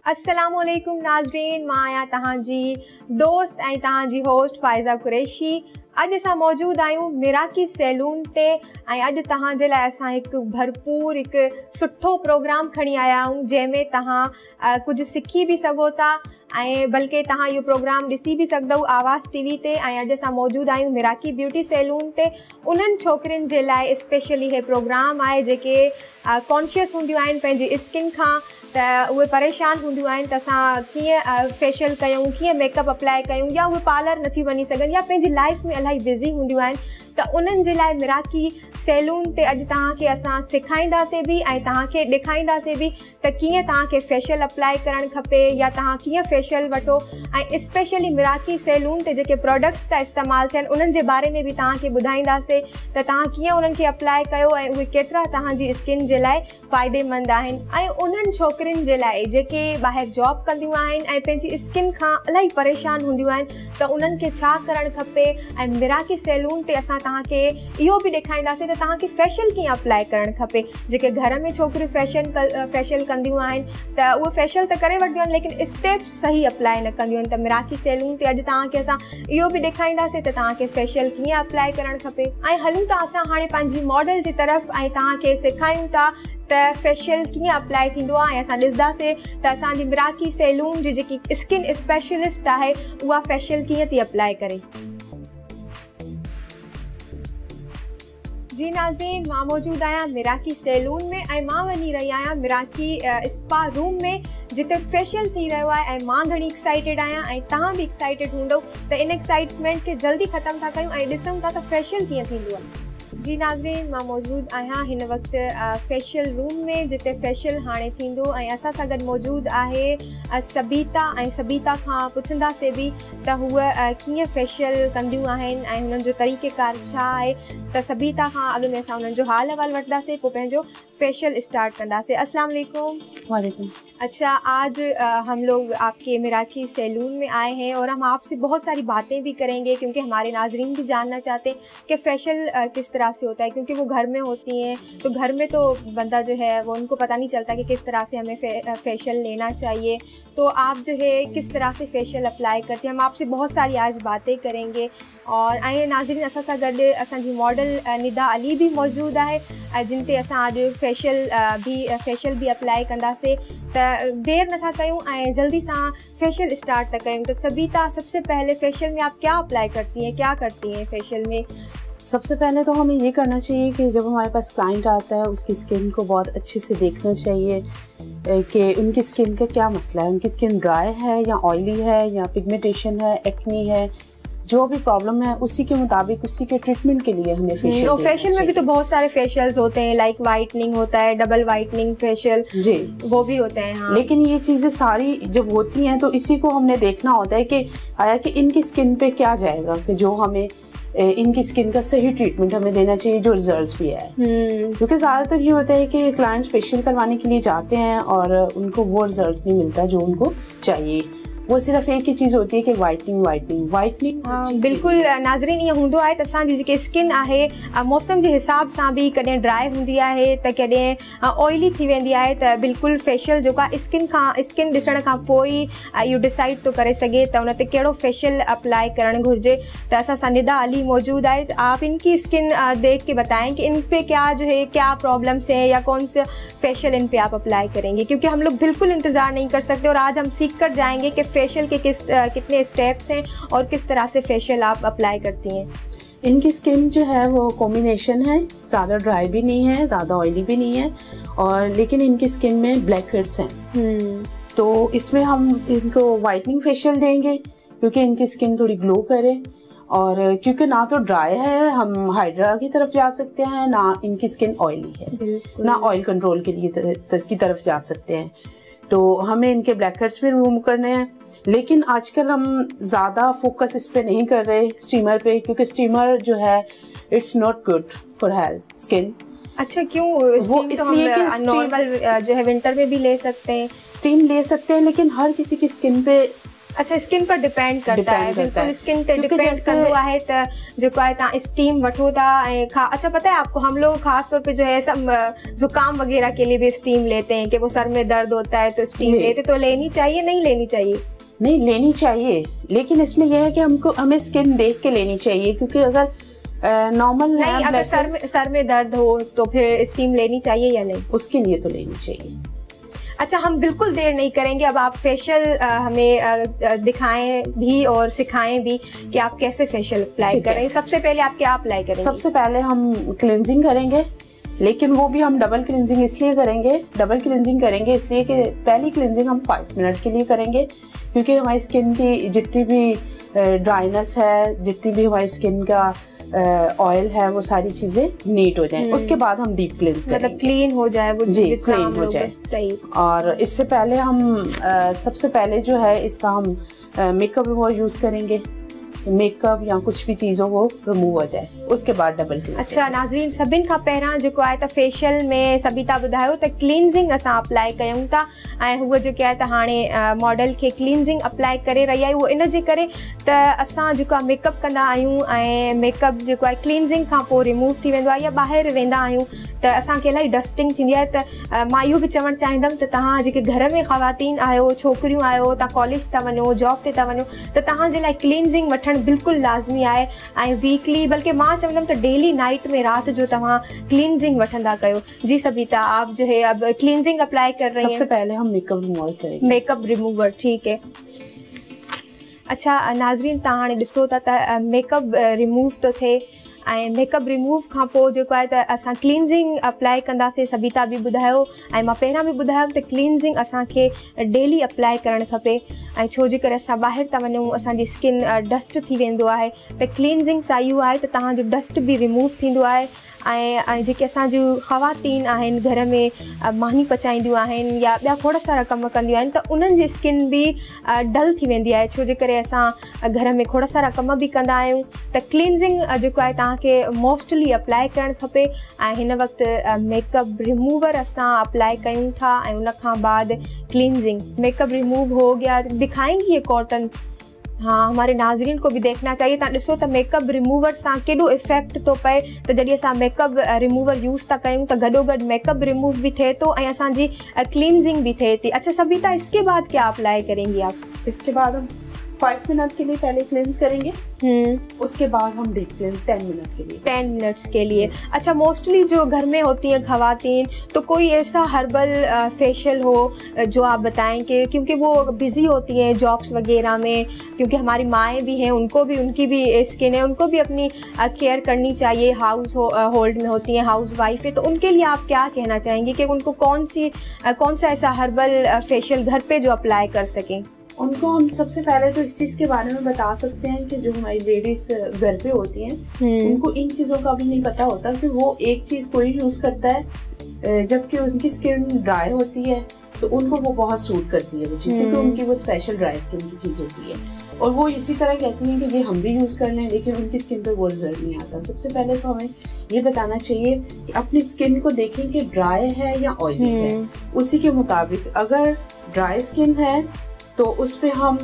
अस्सलामुअलैकुम नाज़रीन, मां आहियां तव्हांजी दोस्त ऐं तव्हांजी होस्ट फ़ाइज़ा कुरैशी। अॼु असां मौजूदु आहियूं मिराकी सैलून ते ऐं अॼु तव्हांजे लाइ असां हिकु भरपूर हिकु सुठो प्रोग्राम खणी आया आहियूं जंहिंमें तव्हां कुझु सिखी बि सघो था ऐं बल्कि तव्हां इहो प्रोग्राम ॾिसी बि सघंदव आवाज़ टीवी ते। ऐं अॼु असां मौजूदु आहियूं मिराकी ब्यूटी सैलून ते। उन्हनि छोकिरियुनि जे लाइ स्पेशली इहे प्रोग्राम आहे जेके कॉन्शियस हूंदियूं आहिनि पंहिंजी स्किन खां, त उहे परेशान हूंदियूं आहिनि त असां कीअं फेशियल कयूं, कीअं मेकअप अप्लाई कयूं, या उहे पार्लर नथी वञी सघनि या पंहिंजी लाइफ में इलाही बिज़ी हूंदियूं आहिनि, त उन्हनि जे लाइ मिराकी सैलून ते अॼु तव्हांखे असां सेखारींदासीं बि ऐं तव्हांखे ॾेखारींदासीं बि त कीअं तव्हांखे फेशियल अप्लाई करणु खपे या तव्हां कीअं फेशियल वठो। ऐं स्पेशली मिराकी सैलून ते जेके प्रोडक्ट्स था इस्तेमालु थियनि उन्हनि जे बारे में बि तव्हांखे ॿुधाईंदासीं त तव्हां कीअं उन्हनि खे अप्लाई कयो ऐं उहे केतिरा तव्हांजी स्किन जे लाइ फ़ाइदेमंद आहिनि। ऐं उन्हनि छोकिरियुनि जे लाइ जेके ॿाहिरि जॉब कंदियूं आहिनि ऐं पंहिंजी स्किन खां इलाही परेशान हूंदियूं आहिनि त उन्हनि खे छा करणु खपे। ऐं मिराकी सैलून ते असां तव्हांखे इहो बि ॾेखारींदासीं त तव्हांखे फेशियल कीअं अप्लाई करणु खपे। जेके घर में छोकिरियूं फेशियल कंदियूं आहिनि त उहे फेशियल त करे वठंदियूं आहिनि लेकिन स्टेप्स सही अप्लाई न कंदियूं आहिनि, त मिराकी सैलून ते अॼु तव्हांखे असां इहो बि ॾेखारींदासीं त तव्हांखे फेशियल कीअं अप्लाई करणु खपे। ऐं हलूं था असां हाणे पंहिंजी मॉडल जी तरफ़ ऐं तव्हांखे सेखारियूं था त फेशियल कीअं अप्लाई थींदो आहे। ऐं असां ॾिसंदासीं त असांजी मिराकी सैलून जी जेकी स्किन स्पेशलिस्ट आहे उहा फेशियल कीअं थी अप्लाई करे। जी नाज़रीन, मां मौजूदु आहियां मिराकी सैलून में ऐं मां वञी रही आहियां मिराकी स्पा रूम में जिते फेशियल थी रहियो आहे। ऐं मां घणी एक्साइटेड आहियां ऐं तव्हां बि एक्साइटेड हूंदव, त इन एक्साइटमेंट खे जल्दी ख़तमु था कयूं ऐं ॾिसूं था त फेशियल कीअं थींदो आहे। जी नाज़रीन, मां मौजूदु आहियां हिन वक़्तु फेशियल रूम में जिते फेशियल हाणे थींदो ऐं असां सां गॾु मौजूदु आहे सबीता। ऐं सबीता खां पुछंदासीं बि त हूअ कीअं फेशियल कंदियूं आहिनि ऐं हुननि जो तरीक़ेकार छा आहे। त सबीता खां अॻु में असां हुननि जो हाल अहवाल वठंदासीं, पोइ पंहिंजो फेशियल स्टार्ट कंदासीं। अस्सलाम वालेकुम। वालेकुम। अच्छा, आज हम लोग आपके मिराकी सैलून में आए हैं और हम आपसे बहुत सारी बातें भी करेंगे क्योंकि हमारे नाजरीन भी जानना चाहते हैं कि फ़ेशियल किस तरह से होता है, क्योंकि वो घर में होती हैं तो घर में तो बंदा जो है वो उनको पता नहीं चलता कि किस तरह से हमें फ़ेशियल लेना चाहिए। तो आप जो है किस तरह से फ़ेशियल अप्लाई करते हैं, हम आपसे बहुत सारी आज बातें करेंगे। और ऐं नाज़रीन, असां सां गॾु असांजी मॉडल निदा अली भी मौजूदु आहे जिन ते असां अॼु फेशियल भी अप्लाई कंदासीं। त देर नथा कयूं ऐं जल्दी सां फेशियल स्टार्ट था कयूं। तो सबीता, सबसे पहले फेशियल में आप क्या अप्लाई करती हैं, क्या करती हैं फेशियल में? सबसे पहले तो हमें ये करना चाहिए कि जब हमारे पास क्लाइंट आता है उसकी स्किन को बहुत अच्छे से देखना चाहिए कि उनकी स्किन का क्या मसला है। उनकी स्किन ड्राई है या ऑयली है या पिगमेंटेशन है, एक्नी है, जो भी प्रॉब्लम है उसी के मुताबिक उसी के ट्रीटमेंट के लिए हमें फेशियल में भी तो बहुत सारे फेशियल्स होते हैं, लाइक वाइटनिंग होता है, डबल वाइटनिंग फेशियल, जी वो भी होते हैं। हाँ। लेकिन ये चीज़ें सारी जब होती हैं तो इसी को हमने देखना होता है कि आया कि इनकी स्किन पे क्या जाएगा, कि जो हमें इनकी स्किन का सही ट्रीटमेंट हमें देना चाहिए जो रिजल्ट्स भी है। क्योंकि ज़्यादातर ये होता है कि क्लाइंट्स फेशियल करवाने के लिए जाते हैं और उनको वो रिजल्ट नहीं मिलता जो उनको चाहिए। वो सिर्फ एक ही चीज़ होती है कि वाइटनिंग। बिल्कुल नाज़रीन, ये हूंदो आहे त असांजी जेकी स्किन आहे मौसम जे हिसाब सां बि कॾहिं ड्राई हूंदी आहे त कॾहिं ऑयली थी वेंदी आहे। त बिल्कुलु फेशियल जेका स्किन ॾिसण खां पोइ इहो डिसाइड थो करे सघे त उन ते कहिड़ो फेशियल अप्लाई करणु घुरिजे। त असां सां निदा अली मौजूद आहे। आप इनकी स्किन देख के बताएं कि इन पे क्या जो है क्या प्रॉब्लम्स हैं या कौन सा फेशियल इन पे आप अप्लाई करेंगे, क्योंकि हम लोग बिल्कुल इंतज़ार नहीं कर सकते और आज हम सीख कर जाएंगे कि फेशियल के कितने स्टेप्स हैं और किस तरह से फेशियल आप अप्लाई करती हैं। इनकी स्किन जो है वो कॉम्बिनेशन है, ज़्यादा ड्राई भी नहीं है, ज़्यादा ऑयली भी नहीं है, और लेकिन इनकी स्किन में ब्लैक हेड्स हैं। तो इसमें हम इनको वाइटनिंग फेशियल देंगे क्योंकि इनकी स्किन थोड़ी ग्लो करे, और क्योंकि ना तो ड्राई है हम हाइड्रा की तरफ जा सकते हैं, ना इनकी स्किन ऑयली है, ना ऑयल कंट्रोल के लिए की तरफ जा सकते हैं। तो हमें इनके ब्लैक हेड्स भी रिमूव करने हैं। लेकिन आजकल हम ज़्यादा फोकस इस पे नहीं कर रहे स्टीमर पे, क्योंकि स्टीमर जो है it's not good for health skin. अच्छा, क्यों? वो इसलिए कि नॉर्मल जो है विंटर में भी ले सकते हैं, स्टीम ले सकते हैं, लेकिन हर किसी की स्किन पे अच्छा, स्किन पर डिपेंड करता है, बिल्कुल स्किन ते डिपेंड कंदो आहे त जेको आहे तव्हां स्टीम वठो था ऐं अच्छा पता है आपको, हम लोग खास तौर पे जो है सब जुकाम वगैरह के लिए भी स्टीम लेते हैं कि वो सर में दर्द होता है तो स्टीम लेते, तो लेनी चाहिए नहीं लेनी चाहिए? नहीं लेनी चाहिए, लेकिन इसमें यह है कि हमें स्किन देख के लेनी चाहिए, क्योंकि अगर नॉर्मल नहीं, अगर सर में दर्द हो तो फिर स्टीम लेनी चाहिए या नहीं? उसके लिए तो लेनी चाहिए। अच्छा, हम बिल्कुल देर नहीं करेंगे, अब आप फेशियल हमें दिखाएं भी और सिखाएं भी कि आप कैसे फेशियल अप्लाई करें। सबसे पहले आप क्या अप्लाई करेंगे? सबसे पहले हम क्लिनजिंग करेंगे, लेकिन वो भी हम डबल क्लिनजिंग इसलिए करेंगे इसलिए कि पहली क्लिनजिंग हम 5 मिनट के लिए करेंगे, क्योंकि हमारी स्किन की जितनी भी ड्राइनेस है, जितनी भी हमारी स्किन का ऑयल है, वो सारी चीजें नीट हो जाएं। उसके बाद हम डीप क्लींस करेंगे, मतलब क्लीन हो जाए वो, जी क्लीन हो जाए। सही। और इससे पहले हम सबसे पहले जो है इसका हम मेकअप रिमूवर यूज करेंगे, मेकअप या कुछ भी चीज़ों को रिमूव हो जाए, उसके बाद डबल क्लींस। अच्छा नाज़रीन, सभिनि खां पहिरां जेको आहे त फेशियल में सबिता ॿुधायो त क्लींजिंग असां अप्लाई कयूं था, ऐं हूअ जेके आहे त हाणे मॉडल खे क्लींजिंग अप्लाई करे रही आहे, उहो इन जे करे त असां जेको आहे मेकअप कंदा आहियूं ऐं मेकअप जेको आहे क्लींजिंग खां पोइ रिमूव थी वेंदो आहे, या ॿाहिरि वेंदा आहियूं त असांखे इलाही डस्टिंग थींदी आहे। त मां इहो बि चवणु चाहींदमि त तव्हां जेके घर में ख़वातीन आहियो, छोकिरियूं आहियो, तव्हां कॉलेज था वञो, जॉब ते था वञो, त तव्हांजे लाइ क्लींजिंग वठणु बिल्कुल लाज़मी आहे, ऐं वीकली बल्कि मां चवंदमि त डेली नाइट में रात जो तव्हां क्लींजिंग वठंदा कयो। जी सबिता, आप जो है अब क्लींजिंग अप्लाई कर रही हैं। सबसे पहले हम मेकअप रिमूवर करेंगे। मेकअप रिमूवर, ठीक है। अच्छा नाज़रीन, तव्हां हाणे ॾिसो था त मेकअप रिमूव तो थिए, ऐं मेकअप रिमूव खां पोइ जेको आहे त असां क्लींजिंग अप्लाई कंदासीं। सबिता बि ॿुधायो ऐं मां पहिरां बि ॿुधायो त क्लींजिंग असांखे डेली अप्लाई करणु खपे, ऐं छो जे करे असां ॿाहिरि था वञूं, असांजी स्किन डस्ट थी वेंदो आहे, त क्लींजिंग सां इहो आहे त तव्हांजो डस्ट बि रिमूव थींदो आहे, ऐं जेके असांजूं ख़वातीन आहिनि घर में मानी पचाईंदियूं आहिनि या ॿिया खोड़ सारा कम कंदियूं आहिनि, त उन्हनि जी स्किन बि डल थी वेंदी आहे, छो जे करे असां घर में खोड़ सारा कम बि कंदा आहियूं। त क्लींजिंग जेको आहे तव्हांखे मोस्टली अप्लाई करणु खपे, ऐं हिन वक़्तु मेकअप रिमूवर असां अप्लाई कयूं था, ऐं उन खां बाद क्लींजिंग। मेकअप रिमूव हो गया, दिखाएंगी ये कॉटन? हाँ, हमारे नाज़रीन को भी देखना चाहिए। तव्हां ॾिसो त मेकअप रिमूवर सां केॾो इफेक्ट थो पए, त जॾहिं असां मेकअप रिमूवर यूज़ था कयूं त गॾोगॾु मेकअप रिमूव भी थिए थो ऐं असांजी क्लींजिंग भी थिए थी। अच्छा सबिता, इसके बाद क्या अप्लाई करेंगी आप? इसके बाद हम 5 मिनट के लिए पहले क्लेंस करेंगे, उसके बाद हम डीप क्लेंस 10 मिनट के लिए। 10 मिनट्स के लिए। अच्छा, मोस्टली जो घर में होती हैं ख़वातीन, तो कोई ऐसा हर्बल फेशियल हो जो आप बताएं कि क्योंकि वो बिज़ी होती हैं जॉब्स वगैरह में, क्योंकि हमारी माएँ भी हैं, उनकी भी स्किन है, उनको भी अपनी केयर करनी चाहिए, हाउस होल्ड में होती हैं, हाउस वाइफ है, तो उनके लिए आप क्या कहना चाहेंगे कि उनको कौन सा ऐसा हर्बल फेशियल घर पे जो अप्लाई कर सकें? उनको हम सबसे पहले तो इस चीज़ के बारे में बता सकते हैं कि जो हमारी लेडीज घर पे होती हैं, उनको इन चीज़ों का भी नहीं पता होता कि वो एक चीज़ कोई यूज़ करता है, जबकि उनकी स्किन ड्राई होती है तो उनको वो बहुत सूट करती है वो चीज़, क्योंकि उनकी वो स्पेशल ड्राई स्किन की चीज़ होती है, और वो इसी तरह कहती हैं कि ये हम भी यूज़ कर लें, लेकिन उनकी स्किन पे वो रिजल्ट नहीं आता। सबसे पहले तो हमें ये बताना चाहिए कि अपनी स्किन को देखें कि ड्राई है या ऑयली है, उसी के मुताबिक अगर ड्राई स्किन है तो उस पे हम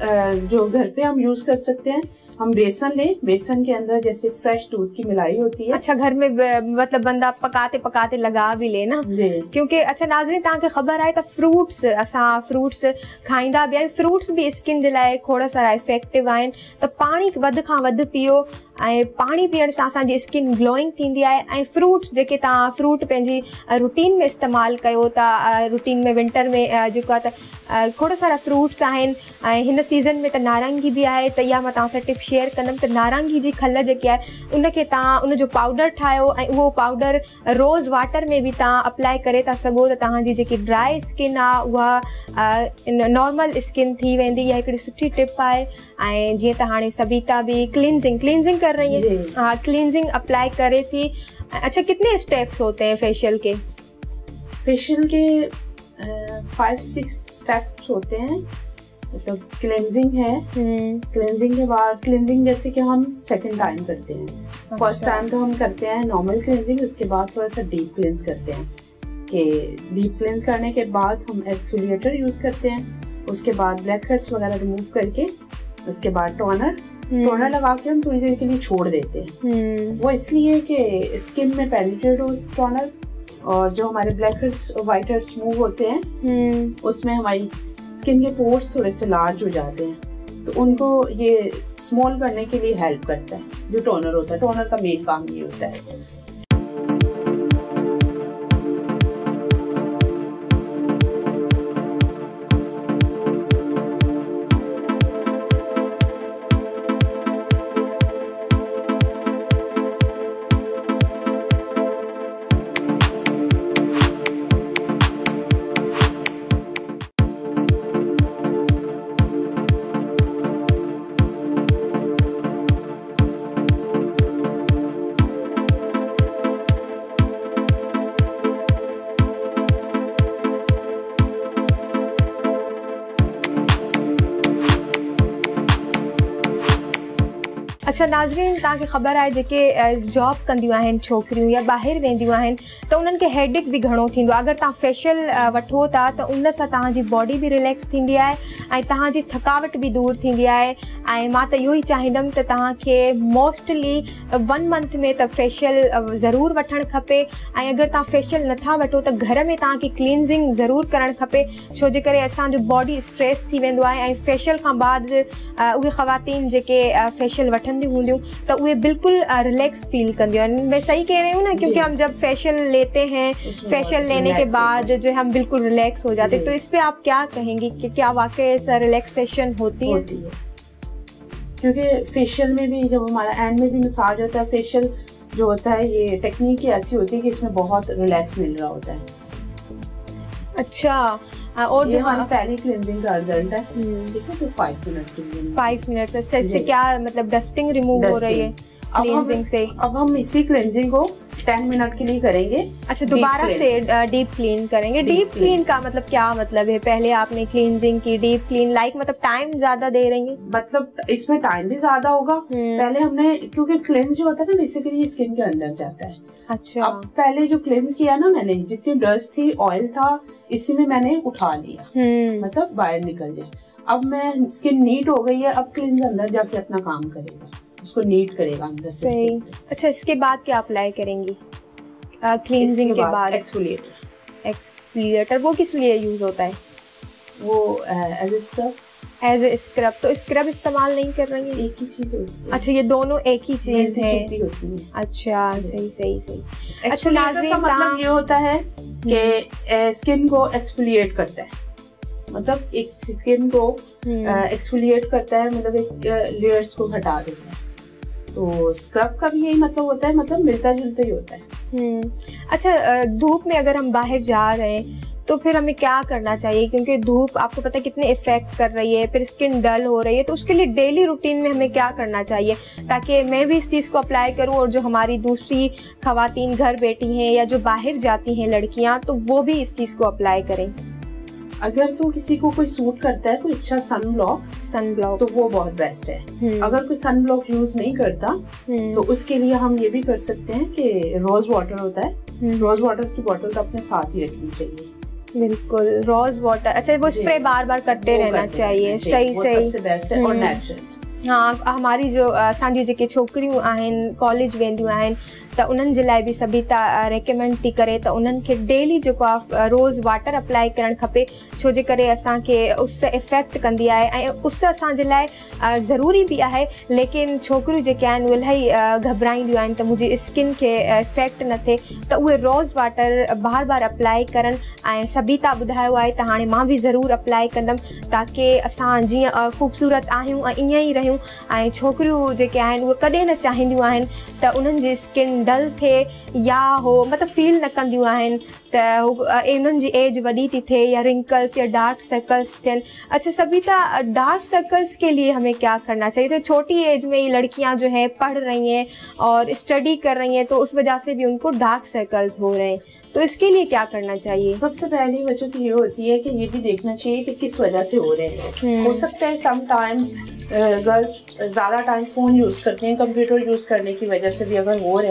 जो घर पे हम यूज कर सकते हैं, हम बेसन लें, बेसन के अंदर जैसे फ्रेश दूध की मिलाई होती है। अच्छा, घर में मतलब बंदा पकाते पकाते लगा भी ले ना, क्योंकि अच्छा नाज़रीन, तव्हांखे ख़बर आहे त फ्रूट्स, असां फ्रूट्स खाईंदा भी आहियूं, फ्रूट्स भी स्किन जे लाइ खोड़ सारा इफेक्टिव आहिनि, त पाणी वधि खां वधि पीओ, ऐं पाणी पीअण सां असांजी स्किन ग्लोइंग थींदी आहे, ऐं फ्रूट्स जेके तव्हां फ्रूट पंहिंजी रूटीन में इस्तेमालु कयो था, रूटीन में विंटर में जेको आहे त खोड़ सारा फ्रूट्स आहिनि, ऐं हिन सीज़न में त नारंगी बि आहे, त इहा मां तव्हां सां टिप शेयर कंदमि त नारंगी जी खल जेकी आहे उनखे तव्हां उनजो पाउडर ठाहियो, ऐं उहो पाउडर रोज़ वाटर में बि तव्हां अप्लाई करे था सघो, त तव्हांजी जेकी ड्राई स्किन आहे उहा नॉर्मल स्किन थी वेंदी। इहा हिकिड़ी सुठी टिप आहे। ऐं जीअं त हाणे सबिता बि क्लींजिंग कर रही है, हाँ क्लींजिंग अप्लाई करे थी। अच्छा, कितने स्टेप्स होते हैं फेशियल के? फेशियल के 5-6 स्टेप्स होते हैं। मतलब क्लेंजिंग है, क्लेंजिंग के बाद क्लेंजिंग जैसे कि हम सेकंड टाइम करते हैं। फर्स्ट टाइम तो हम करते हैं नॉर्मल क्लेंजिंग, उसके बाद थोड़ा सा डीप क्लेंस करते हैं, कि डीप क्लेंस करने के बाद हम एक्सफोलिएटर यूज करते हैं, उसके बाद ब्लैक हेड्स वगैरह रिमूव करके उसके बाद टोनर लगा के हम थोड़ी देर के लिए छोड़ देते हैं। वो इसलिए कि स्किन में पेनिट्रेट हो टोनर, और जो हमारे ब्लैक हेड्स और वाइट हेड्स मूव होते हैं उसमें हमारी स्किन के पोर्स थोड़े से लार्ज हो जाते हैं, तो उनको ये स्मॉल करने के लिए हेल्प करता है जो टोनर होता है। टोनर का मेन काम ये होता है। अच्छा नाज़रीन, तव्हांखे ख़बर आहे जेके जॉब कंदियूं आहिनि छोकिरियूं या ॿाहिरि वेंदियूं आहिनि त उन्हनि खे हेडेक बि घणो थींदो आहे। अगरि तव्हां फेशियल वठो था त उन सां तव्हांजी बॉडी बि रिलैक्स थींदी आहे ऐं तव्हांजी थकावट बि दूरि थींदी आहे। ऐं मां त इहो ई चाहींदमि त तव्हांखे मोस्टली 1 मंथ में त फेशियल ज़रूरु वठणु खपे। ऐं अगरि तव्हां फेशियल नथा वठो त घर में तव्हांखे क्लींजिंग ज़रूरु करणु खपे, छो जे करे असांजो बॉडी स्ट्रेस थी वेंदो आहे ऐं फेशियल खां बाद उहे ख़वातीन जेके फेशियल वठंदियूं हूंदियूं त उहे बिल्कुल रिलैक्स फील कंदियूं आहिनि। मैं सही कह रही हूँ ना? क्योंकि हम जब फेशियल लेते हैं, फेशियल लेने के बाद जो है हम बिल्कुल रिलैक्स हो जाते हैं। तो इस पे आप क्या कहेंगी कि क्या वाकई ऐसा रिलैक्सेशन होती है? क्योंकि फेशियल में भी जब हमारा एंड में भी मसाज होता है, फेशियल जो होता है ये टेक्निक ऐसी होती है कि इसमें बहुत रिलैक्स मिल रहा होता है। अच्छा, और जो हमारी पहली क्लींजिंग का रिजल्ट है, ठीक है, तो 5 मिनट के लिए 5 मिनट। अच्छा, इससे क्या मतलब डस्टिंग रिमूव हो रही है क्लींजिंग से? अब हम इसी क्लींजिंग को 10 मिनट के लिए करेंगे। अच्छा, दोबारा से डीप क्लीन करेंगे। डीप क्लीन का मतलब क्या मतलब है? पहले आपने क्लींजिंग की, डीप क्लीन लाइक मतलब टाइम ज्यादा दे रही है? मतलब इसमें टाइम भी ज्यादा होगा। पहले हमने, क्योंकि क्लींज जो होता है ना बेसिकली स्किन के अंदर जाता है। अच्छा, अब पहले जो क्लींज किया ना मैंने, जितनी डस्ट थी, ऑयल था, इसी में मैंने उठा लिया, मतलब बाहर निकल गया। अब मैं स्किन नीट हो गई है, अब क्लींज अंदर जाके अपना काम करेगा, उसको नीट करेगा अंदर से। सही। अच्छा, इसके बाद क्या अप्लाई करेंगी क्लींजिंग के बाद? एक्सफोलिएटर वो किस लिए यूज होता है? वो एज ए स्क्रब। तो स्क्रब इस्तेमाल नहीं कर रही है? एक ही चीज होती है। अच्छा, ये दोनों एक ही चीज है। अच्छा, सही। अच्छा नाज़रीन, का मतलब ये होता है कि स्किन को एक्सफोलिएट करता है, मतलब एक स्किन को एक्सफोलिएट करता है, मतलब एक लेयर्स को हटा देता है। तो स्क्रब का भी यही मतलब होता है, मतलब मिलता जुलता ही होता है। अच्छा, धूप में अगर हम बाहर जा रहे हैं तो फिर हमें क्या करना चाहिए? क्योंकि धूप आपको पता है कितने इफेक्ट कर रही है, फिर स्किन डल हो रही है, तो उसके लिए डेली रूटीन में हमें क्या करना चाहिए ताकि मैं भी इस चीज़ को अप्लाई करूं और जो हमारी दूसरी खवातीन घर बैठी हैं या जो बाहर जाती हैं लड़कियां, तो वो भी इस चीज़ को अप्लाई करें। अगर तो किसी को कोई सूट करता है कोई अच्छा सन ब्लॉक तो वो बहुत बेस्ट है। अगर कोई सन ब्लॉक यूज नहीं करता तो उसके लिए हम ये भी कर सकते हैं कि रोज वाटर होता है, रोज वाटर की बोतल तो अपने साथ ही रखनी चाहिए। बिल्कुल, रोज वाटर। अच्छा, वो स्प्रे बार बार करते रहना चाहिए। सही सबसे बेस्ट है और नेचुरल। हाँ, हमारी जो असांजी जेके छोकिरियूं आहिनि कॉलेज वेंदियूं आहिनि त उन्हनि जे लाइ बि सभीता रेकमेंड थी करे त उन्हनि खे डेली जेको आहे रोज़ वाटर अप्लाई करणु खपे, छो जे करे असांखे उस इफेक्ट कंदी आहे ऐं उस असांजे लाइ ज़रूरी बि आहे। लेकिन छोकिरियूं जेके आहिनि उहे इलाही घबराईंदियूं आहिनि त मुंहिंजी स्किन खे इफेक्ट न थिए, त उहे रोज़ वाटर बार बार अप्लाई करनि। ऐं सभीता ॿुधायो आहे त हाणे मां बि ज़रूरु अप्लाई कंदमि ताकी असां जीअं ख़ूबसूरत आहियूं ऐं ईअं ई रहियूं। ऐं छोकिरियूं जेके आहिनि उहे कॾहिं न चाहींदियूं आहिनि त उन्हनि जी स्किन डल थिए या हो मतिलबु फील न कंदियूं आहिनि त उन्हनि जी एज वॾी थी थिए या रिंकल्स या डार्क सर्कल्स थियनि। अच्छा सबिता, डार्क सर्कल्स के लिए हमें क्या करना चाहिए? तो छोटी एज में ही लड़कियां जो हैं पढ़ रही हैं और स्टडी कर रही हैं तो उस वजह से भी उनको डार्क सर्कल्स हो रहे हैं, तो इसके लिए क्या करना चाहिए? सबसे पहली वजह तो ये होती है कि ये भी देखना चाहिए कि किस वजह से हो रहे हैं। हो सकता है सम टाइम गर्ल्स ज़्यादा टाइम फ़ोन यूज़ करती हैं, कंप्यूटर यूज़ करने की वजह से भी अगर हो रहे हैं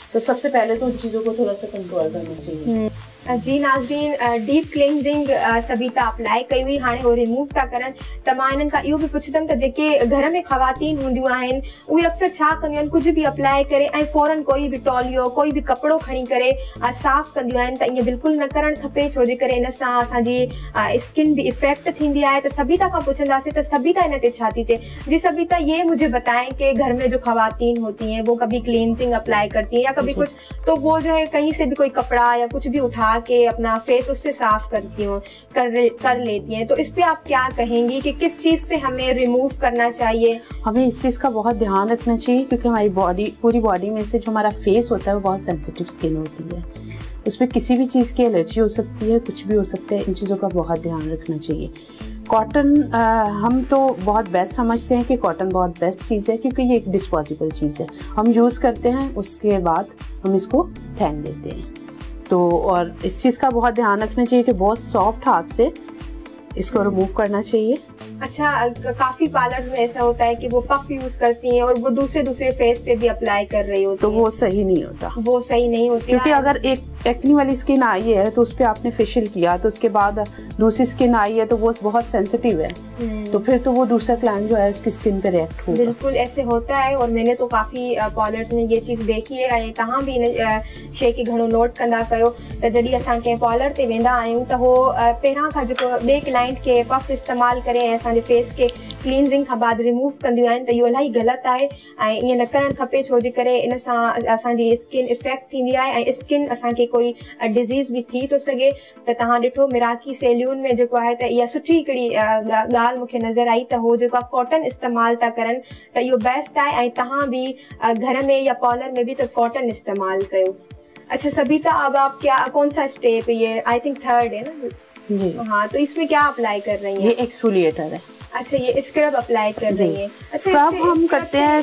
तो सबसे पहले तो उन चीज़ों को थोड़ा सा कंट्रोल करना चाहिए। जी नाज़रीन, डीप क्लींजिंग सबिता अप्लाई कई हुई, हाणे वो रिमूव था करन। त मां इन्हनि खां इहो बि पुछंदमि त जेके घर में ख़वातीन हूंदियूं आहिनि उहे अक्सर छा कंदियूं आहिनि, कुझु बि अप्लाई करे ऐं फ़ौरन कोई बि टोलियो कोई बि कपिड़ो खणी करे साफ़ कंदियूं आहिनि। त ईअं बिल्कुलु न करणु खपे, छो जे करे इन सां असांजी स्किन बि इफेक्ट थींदी आहे। त सबिता खां पुछंदासीं त सबिता इन ते छा थी चए। जी सबिता, ये मुझे बताएं कि घर में जो ख़वातीन होती हैं वो कभी क्लींजिंग अप्लाई करती हैं या कभी कुछ, तो वो जो है कहीं से भी कोई कपड़ा या कुछ भी उठा के अपना फेस उससे साफ करती हूँ कर लेती हैं, तो इस पे आप क्या कहेंगी कि किस चीज़ से हमें रिमूव करना चाहिए? हमें इस चीज़ का बहुत ध्यान रखना चाहिए, क्योंकि हमारी पूरी बॉडी में से जो हमारा फेस होता है वो बहुत सेंसिटिव स्किन होती है। उस पर किसी भी चीज़ की एलर्जी हो सकती है, कुछ भी हो सकता है। इन चीज़ों का बहुत ध्यान रखना चाहिए। कॉटन हम तो बहुत बेस्ट समझते हैं कि कॉटन बहुत बेस्ट चीज़ है, क्योंकि ये एक डिस्पोजेबल चीज़ है। हम यूज़ करते हैं, उसके बाद हम इसको फेंक देते हैं। तो और इस चीज़ का बहुत ध्यान रखना चाहिए कि बहुत सॉफ्ट हाथ से इसको रिमूव करना चाहिए। अच्छा, काफ़ी पार्लर्स में ऐसा होता है कि वो पफ यूज़ करती हैं और वो दूसरे फेस पे भी अप्लाई कर रही होती तो वो सही नहीं होता, वो सही नहीं होती, क्योंकि अगर एक एक्ने वाली स्किन आई है तो उस पर आपने फेशियल किया, तो उसके बाद दूसरी स्किन आई है तो वो बहुत सेंसिटिव है, तो फिर तो वो दूसरा क्लाइंट जो है उसकी स्किन पे रिएक्ट होगा। बिल्कुल ऐसे होता है, और मैंने तो काफ़ी पार्लर्स में ये चीज़ देखी है ऐं तव्हां बि इन शइ खे घणो नोट कंदा कयो त जॾहिं असां कंहिं पार्लर ते वेंदा आहियूं त हो पहिरां खां जेको ॿिए क्लाइंट खे पफ इस्तेमालु करे ऐं असांजे फेस खे क्लींजिंग खां बाद रिमूव कंदियूं आहिनि, त इहो इलाही ग़लति आहे ऐं ईअं न करणु खपे, छो जे करे इन सां असांजी स्किन इफेक्ट थींदी आहे ऐं स्किन असांखे कोई डिज़ीज़ बि थी थो सघे। त तव्हां ॾिठो मिराकी सैल्यून में जेको आहे त इहा सुठी हिकिड़ी ॻाल्हि मूंखे नज़र आई त हो जेको आहे कॉटन इस्तेमालु था करनि, त इहो बेस्ट आहे ऐं तव्हां बि घर में या पार्लर में भी तो कॉटन इस्तेमाल कयो। अच्छा सबिता, अब आप क्या कौन सा स्टेप है ये? आई थिंक 3rd है ना जी? हाँ, तो इसमें क्या अप्लाई कर रही हैं? ये एक्सफोलिएटर है। अच्छा, ये स्क्रब अप्लाई कर रही हैं। स्क्रब हम करते हैं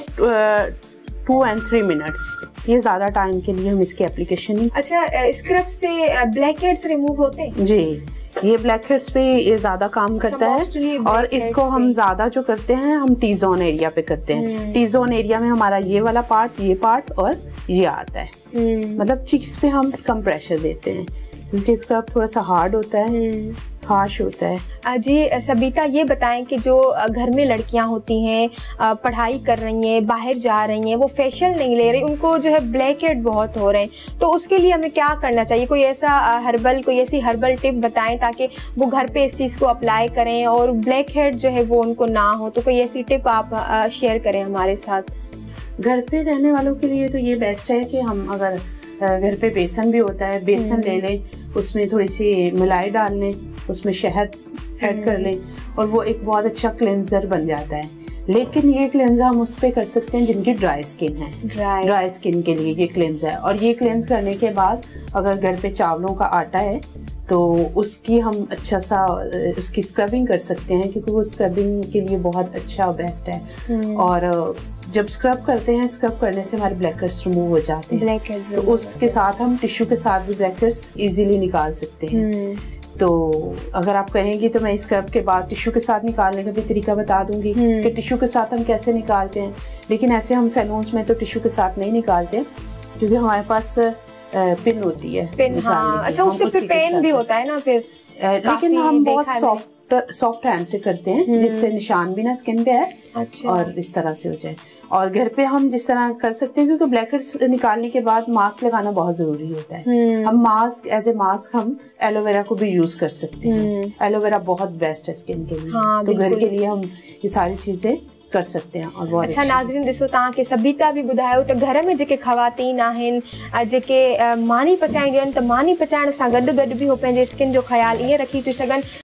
2 and 3 मिनट्स, ये ज़्यादा टाइम के लिए हम इसकी एप्लीकेशन ही। अच्छा, स्क्रब से ब्लैक हेड्स रिमूव होते हैं? जी, ये ब्लैक हेड्स पे ये ज़्यादा काम करता है, और इसको हम ज़्यादा जो करते हैं हम टी जोन एरिया पे करते हैं। टी जोन एरिया में हमारा ये वाला पार्ट, ये पार्ट और ये आता है, मतलब चीक्स पे हम कम प्रेशर देते हैं, क्योंकि स्क्रब थोड़ा सा हार्ड होता है, खाश होता है। जी सबिता, ये बताएं कि जो घर में लड़कियां होती हैं, पढ़ाई कर रही हैं, बाहर जा रही हैं, वो फेशियल नहीं ले रही, उनको जो है ब्लैक हेड बहुत हो रहे हैं, तो उसके लिए हमें क्या करना चाहिए? कोई ऐसी हर्बल टिप बताएं ताकि वो घर पे इस चीज़ को अप्लाई करें और ब्लैक हेड जो है वो उनको ना हो। तो कोई ऐसी टिप आप शेयर करें हमारे साथ। घर पे रहने वालों के लिए तो ये बेस्ट है कि हम अगर घर पे बेसन भी होता है, बेसन ले लें, उसमें थोड़ी सी मलाई डाल लें, उसमें शहद ऐड कर लें, और वो एक बहुत अच्छा क्लेंजर बन जाता है। लेकिन ये क्लेंजर हम उस पर कर सकते हैं जिनकी ड्राई स्किन है, ड्राई स्किन के लिए ये क्लेंजर है। और ये क्लेंज करने के बाद अगर घर पे चावलों का आटा है तो उसकी हम अच्छा सा उसकी स्क्रबिंग कर सकते हैं, क्योंकि वो स्क्रबिंग के लिए बहुत अच्छा बेस्ट है। और जब स्क्रब करते हैं, स्क्रब करने से हमारे ब्लैक हेड्स रिमूव हो जाते हैं, तो उसके साथ हम टिश्यू के साथ भी ब्लैक हेड्स इजीली निकाल सकते हैं। तो अगर आप कहेंगी तो मैं स्क्रब के बाद टिश्यू के साथ निकालने का भी तरीका बता दूंगी कि टिश्यू के साथ हम कैसे निकालते हैं। लेकिन ऐसे हम सैलून्स में तो टिश्यू के साथ नहीं निकालते, क्योंकि हमारे पास पिन होती है, पिन। हाँ, अच्छा, उससे पेन भी होता है ना फिर, लेकिन हम बहुत सॉफ्ट हैंड से करते हैं, जिससे निशान भी ना स्किन पे है। अच्छा। और इस तरह से हो जाए। और घर पे हम जिस तरह कर सकते हैं, क्योंकि ब्लैक हेड्स निकालने के बाद मास्क लगाना बहुत जरूरी होता है। हम मास्क एज ए मास्क हम एलोवेरा को भी यूज कर सकते हैं। एलोवेरा बहुत बेस्ट है स्किन के लिए। हाँ, तो घर के लिए हम ये सारी चीजें कर सकते हैं। और अच्छा नाज़रीन, ॾिसो तव्हांखे सबिता बि ॿुधायो त घर में जेके ख़वातीन आहिनि जेके मानी पचाईंदियूं आहिनि, त मानी पचाइण सां गॾु गॾु बि हो पंहिंजे स्किन जो ख़्यालु ईअं रखी थियूं सघनि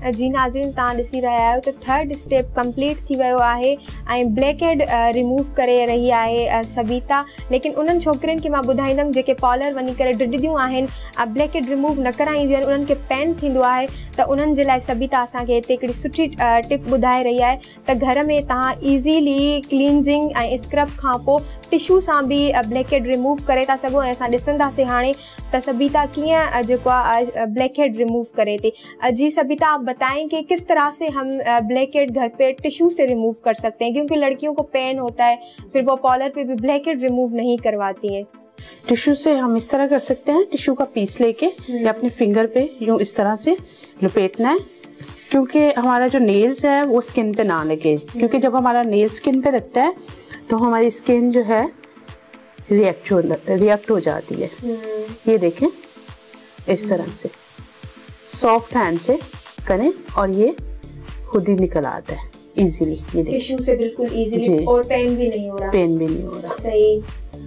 जी नाज़रीन, तव्हां ॾिसी रहिया आहियो त थर्ड स्टेप कंप्लीट थी वियो आहे ऐं ब्लैक हेड रिमूव करे रही आहे सबीता। लेकिन उन्हनि छोकिरियुनि खे मां ॿुधाईंदमि जेके पार्लर वञी करे डिॾंदियूं आहिनि, ब्लैक हेड रिमूव न कराईंदियूं आहिनि, उन्हनि खे पेन थींदो आहे, त उन्हनि जे लाइ सबीता असांखे हिते हिकिड़ी सुठी टिप ॿुधाए रही आहे त घर में तव्हां ईज़ीली क्लींजिंग ऐं स्क्रब खां पोइ टिशू सां भी ब्लैक हेड रिमूव करे था सघो। ऐं असां ॾिसंदासीं हाणे त सबीता कीअं जेको आहे ब्लैक हेड रिमूव करे थी। जी सबीता, आप बताएं कि किस तरह से हम ब्लैक हेड घर पे टिशू से रिमूव कर सकते हैं, क्योंकि लड़कियों को पेन होता है, फिर वो पार्लर पे भी ब्लैक हेड रिमूव नहीं करवाती हैं। टिश्यू से हम इस तरह कर सकते हैं, टिश्यू का पीस लेके या अपने फिंगर पे यूँ इस तरह से लपेटना है, क्योंकि हमारा जो नेल्स है वो स्किन पे ना लगे। क्योंकि जब हमारा नेल स्किन पे लगता है तो हमारी स्किन जो है रिएक्ट हो जाती है। ये देखें, इस तरह से सॉफ्ट हैंड से करें और ये खुद ही निकल आता है इजीली। ये देखिए, टिश्यू से बिल्कुल इजीली, और पेन भी नहीं हो रहा। पेन भी नहीं हो रहा। सही।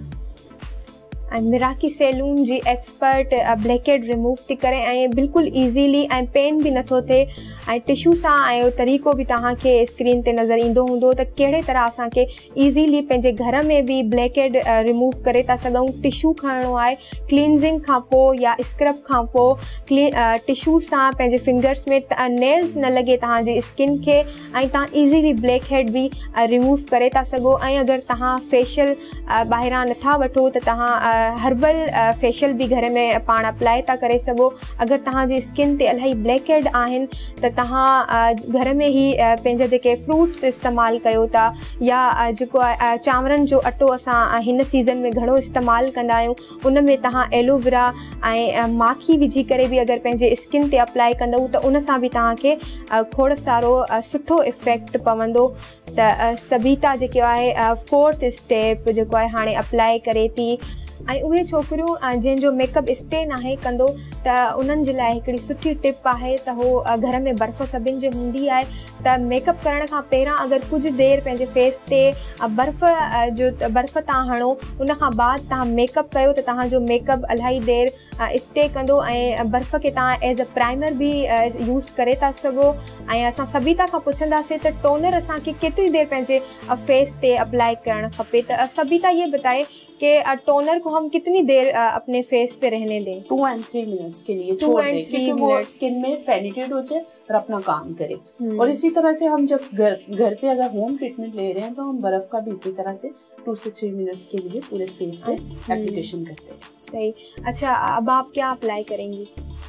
मिराकी सैलून जी एक्सपर्ट ब्लैक हेड रिमूव थी करे ऐं बिल्कुलु ईज़ीली, ऐं पेन बि नथो थिए, ऐं टिशू सां ऐं तरीक़ो बि तव्हांखे स्क्रीन ते नज़र ईंदो हूंदो त कहिड़े तरह असांखे ईज़ीली पंहिंजे घर में बि ब्लैक हेड रिमूव करे था सघूं। टिशू खणणो आहे क्लींजिंग खां पोइ या स्क्रब खां पोइ, टिशू सां पंहिंजे फिंगर्स में नेल्स न लॻे तव्हांजी स्किन खे, ऐं तव्हां ईज़ीली ब्लैक हेड बि रिमूव करे था सघो। ऐं अगरि तव्हां फेशियल ॿाहिरां नथा वठो त तव्हां हर्बल फेशियल भी घर में पाण अप्लाई था करे सघो। अगर तव्हांजी स्किन ते इलाही ब्लैक हेड आहिनि त तव्हां घर में ही पंहिंजा जेके फ्रूट्स इस्तेमालु कयो था, या जेको आहे चांवरनि जो अटो असां हिन सीज़न में घणो इस्तेमालु कंदा आहियूं, उन में तव्हां एलोवेरा ऐं माखी विझी करे बि अगरि पंहिंजे स्किन ते अप्लाई कंदव त उन सां बि तव्हांखे खोड़ सारो सुठो इफेक्ट पवंदो। त सबीता जेको आहे फोर्थ स्टेप जेको आहे हाणे अप्लाई करे थी। ऐं उहे छोकिरियूं जंहिंजो मेकअप स्टे नाहे कंदो त उन्हनि जे लाइ हिकिड़ी सुठी टिप आहे त हो घर में बर्फ़ सभिनि जे हूंदी आहे त मेकअप करण खां पहिरां अगरि कुझु देरि पंहिंजे फेस ते बर्फ़ तव्हां हणो, उन खां बाद तव्हां मेकअप कयो त तव्हांजो मेकअप इलाही देरि स्टे कंदो, ऐं बर्फ़ खे तव्हां एज़ अ प्राइमर बि यूज़ करे था सघो। ऐं असां सबीता खां पुछंदासीं त टोनर असांखे केतिरी देरि पंहिंजे फेस ते अप्लाई करणु खपे। त सबीता ये बताए कि टोनर को हम कितनी देर अपने फेस पे रहने दें? 2 and 3 मिनट्स के लिए छोड़ दें, क्योंकि वो स्किन में पेनिट्रेट हो जाए और अपना काम करे। और इसी तरह से हम जब घर पे अगर होम ट्रीटमेंट ले रहे हैं तो हम बर्फ का भी इसी तरह से 2 से 3 मिनट्स के लिए पूरे फेस पे एप्लीकेशन करते हैं। सही। अच्छा, अब आप क्या अप्लाई करेंगी?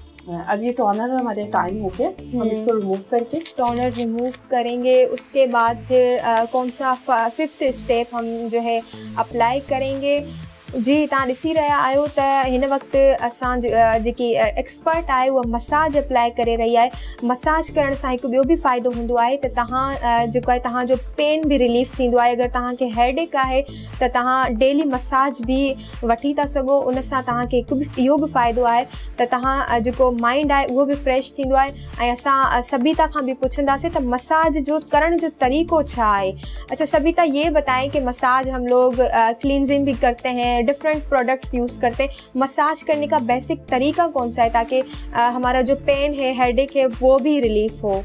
अब ये टोनर हमारे टाइम हो गया, हम इसको रिमूव करके टोनर रिमूव करेंगे। उसके बाद फिर कौन सा फिफ्थ स्टेप हम जो है अप्लाई करेंगे? जी, तव्हां ॾिसी रहिया आहियो त हिन वक़्तु असां जेकी एक्सपर्ट आहे उहा मसाज अप्लाई करे रही आहे। मसाज करण सां हिकु ॿियो बि फ़ाइदो हूंदो आहे त तव्हां जेको आहे तव्हांजो पेन बि रिलीफ थींदो आहे। अगरि तव्हांखे हेडेक आहे त तव्हां डेली मसाज बि वठी था सघो। उन सां तव्हांखे हिकु बि इहो बि फ़ाइदो आहे त तव्हां जेको माइंड आहे उहो बि फ्रेश थींदो आहे। ऐं असां सबीता खां बि पुछंदासीं त मसाज जो करण जो तरीक़ो छा आहे। अच्छा सबीता, ये बताएं कि मसाज हम लोग क्लींजिंग भी करते हैं, डिफरेंट प्रोडक्ट्स यूज़ करते हैं, मसाज करने का बेसिक तरीका कौन सा है ताकि हमारा जो पेन है, हेडेक है, वो भी रिलीफ हो?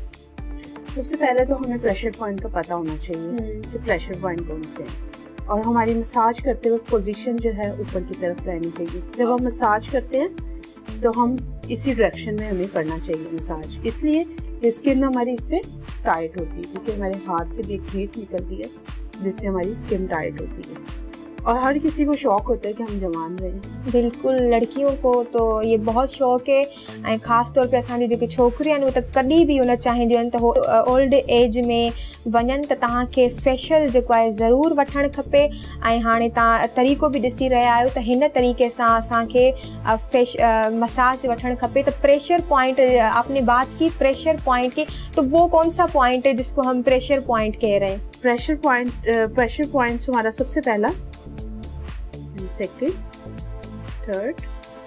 सबसे पहले तो हमें प्रेशर पॉइंट का पता होना चाहिए कि प्रेशर पॉइंट कौन से हैं, और हमारी मसाज करते वक्त पोजीशन जो है ऊपर की तरफ रहनी चाहिए। जब हम मसाज करते हैं तो हम इसी डायरेक्शन में हमें करना चाहिए मसाज, इसलिए स्किन हमारी इससे टाइट होती है, क्योंकि हमारे हाथ से भी एक हीट निकलती है जिससे हमारी स्किन टाइट होती है। और हर किसी को शौक़ होता है कि हम जवान रहें। बिल्कुल, लड़कियों को तो ये बहुत शौक़ु है, ऐं ख़ासि तौर पे असांजी जेकी छोकिरियूं आहिनि उहे त कॾहिं बि उन चाहींदियूं आहिनि त हो ओल्ड एज में वञनि त तव्हांखे फेशियल जेको आहे ज़रूरु वठणु खपे। ऐं हाणे तव्हां तरीक़ो बि ॾिसी रहिया आहियो त हिन तरीक़े सां असांखे मसाज वठणु खपे। त प्रेशर पॉइंट, आपने बात की प्रेशर पॉइंट की, तो वो कौन सा पॉइंट है जिसको हम प्रेशर पॉइंट कह रहे हैं? प्रेशर पॉइंट्स हमारा सबसे पहला, सेकंड, थर्ड,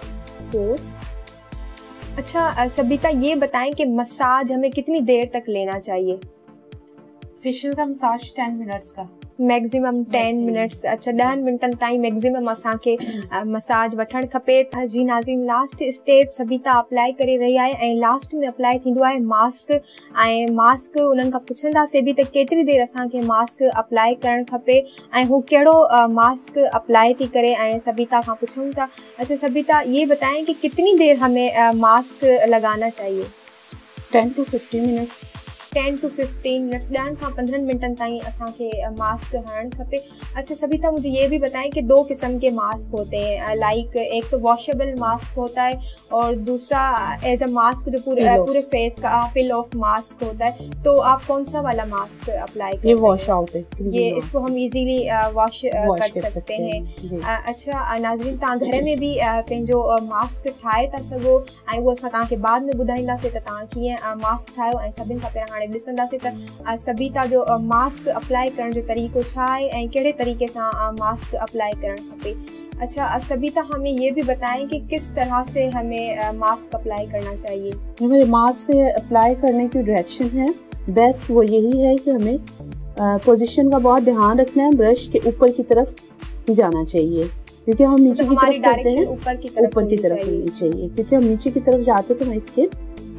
फोर्थ। अच्छा सबीता, ये बताएं कि मसाज हमें कितनी देर तक लेना चाहिए? फेशियल का मसाज 10 मिनट्स का मैक्सिमम 10 मिनट्स। अच्छा 10 मिनटनि ताईं मैक्सिमम असांखे मसाज वठणु खपे। जी नाज़रीन, लास्ट स्टेप सबिता अप्लाई करे रही आहे ऐं लास्ट में अप्लाई थींदो आहे मास्क। ऐं मास्क उन्हनि खां पुछंदासीं बि त केतिरी देरि असांखे मास्क अप्लाई करणु खपे ऐं हू कहिड़ो मास्क अप्लाई थी करे, ऐं सबिता खां पुछूं था। अच्छा सबिता, ये बताएं कि कितनी देर हमें मास्क लगाना चाहिए? 10 to 15 मिनट्स। 10 to 15 मिनट्स, 10 खां 15 मिनटनि ताईं असांखे मास्क हणणु खपे। अच्छा सबिता, मुझे ये भी बताएं कि 2 किस्म के मास्क होते हैं, लाइक एक तो वॉशेबल मास्क होता है और दूसरा एज अ मास्क जो पूरे फेस का पिल ऑफ मास्क होता है। तो आप कौन सा वाला मास्क अप्लाई करते हैं? ये वॉश आउट है, ये इसको हम इजीली वॉश कर सकते हैं। अच्छा नाज़रीन, तव्हां घर में भी पंहिंजो मास्क ठाहे था सघो ऐं उहो असां तव्हांखे बाद में ॿुधाईंदासीं त तव्हां कीअं मास्क ठाहियो। ऐं सभिनि खां पहिरियों ॾिसंदासीं त सबिता जो मास्क अप्लाई करण जो तरीक़ो छा आहे ऐं कहिड़े तरीक़े सां मास्क अप्लाई करणु खपे। अच्छा सबिता, हमें ये भी बताएं कि किस तरह से हमें मास्क अप्लाई करना चाहिए? मेरे मास्क से अप्लाई करने की डायरेक्शन है बेस्ट वो यही है कि हमें पोजीशन का बहुत ध्यान रखना है। ब्रश के ऊपर की तरफ ही जाना चाहिए, क्योंकि हम नीचे की तरफ करते हैं, ऊपर की तरफ होनी चाहिए, क्योंकि हम नीचे की तरफ जाते हैं तो हमारी स्किन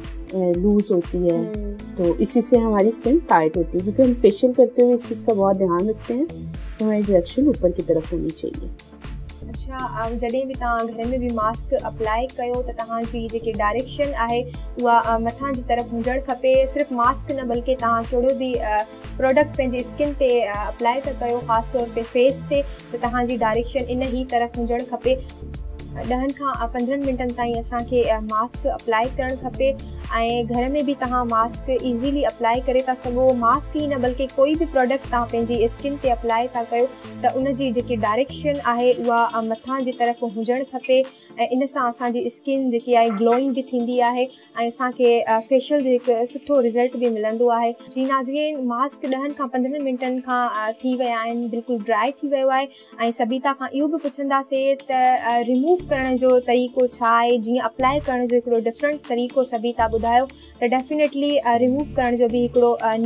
लूज होती है, तो इसी से हमारी स्किन टाइट होती है। क्योंकि हम फेशियल करते हुए इस चीज़ का बहुत ध्यान रखते हैं, तो हमारी डायरेक्शन ऊपर की तरफ होनी चाहिए। अच्छा जॾहिं बि तव्हां घर में भी मास्क अप्लाई कयो त तव्हांजी जेकी डायरेक्शन आहे उहा मथां जी तरफ़ हुजणु खपे। सिर्फ़ु मास्क न बल्कि तव्हां कहिड़ो बि प्रोडक्ट पंहिंजी स्किन ते अप्लाई था कयो, ख़ासि तौर ते फेस ते, त तव्हांजी डायरेक्शन इन ही तरफ़ हुजणु खपे। 10 खां 15 मिनटनि ताईं असांखे मास्क अप्लाई करणु खपे ऐं घर में भी तव्हां मास्क इजीली अप्लाई करे था सघो। मास्क ही न बल्कि कोई भी प्रोडक्ट तव्हां पंहिंजी स्किन ते अप्लाई था कयो त उन जी जेकी डायरेक्शन आहे उहा मथां जी तरफ़ हुजणु खपे ऐं इन सां असांजी स्किन जेकी आहे ग्लोइंग भी थींदी आहे ऐं असांखे फेशियल जो हिकु सुठो रिज़ल्ट भी मिलंदो आहे। जी नाज़रीन, मास्क 10 खां 15 मिनटनि खां थी विया आहिनि, बिल्कुलु ड्राई थी वियो आहे ऐं सबिता खां इहो बि पुछंदासीं त रिमूव करण जो तरीक़ो छा आहे। जीअं अप्लाई करण जो हिकिड़ो डिफरेंट तरीक़ो सबिता ॿुधायो त डेफिनेटली रिमूव करण जो भी हिकिड़ो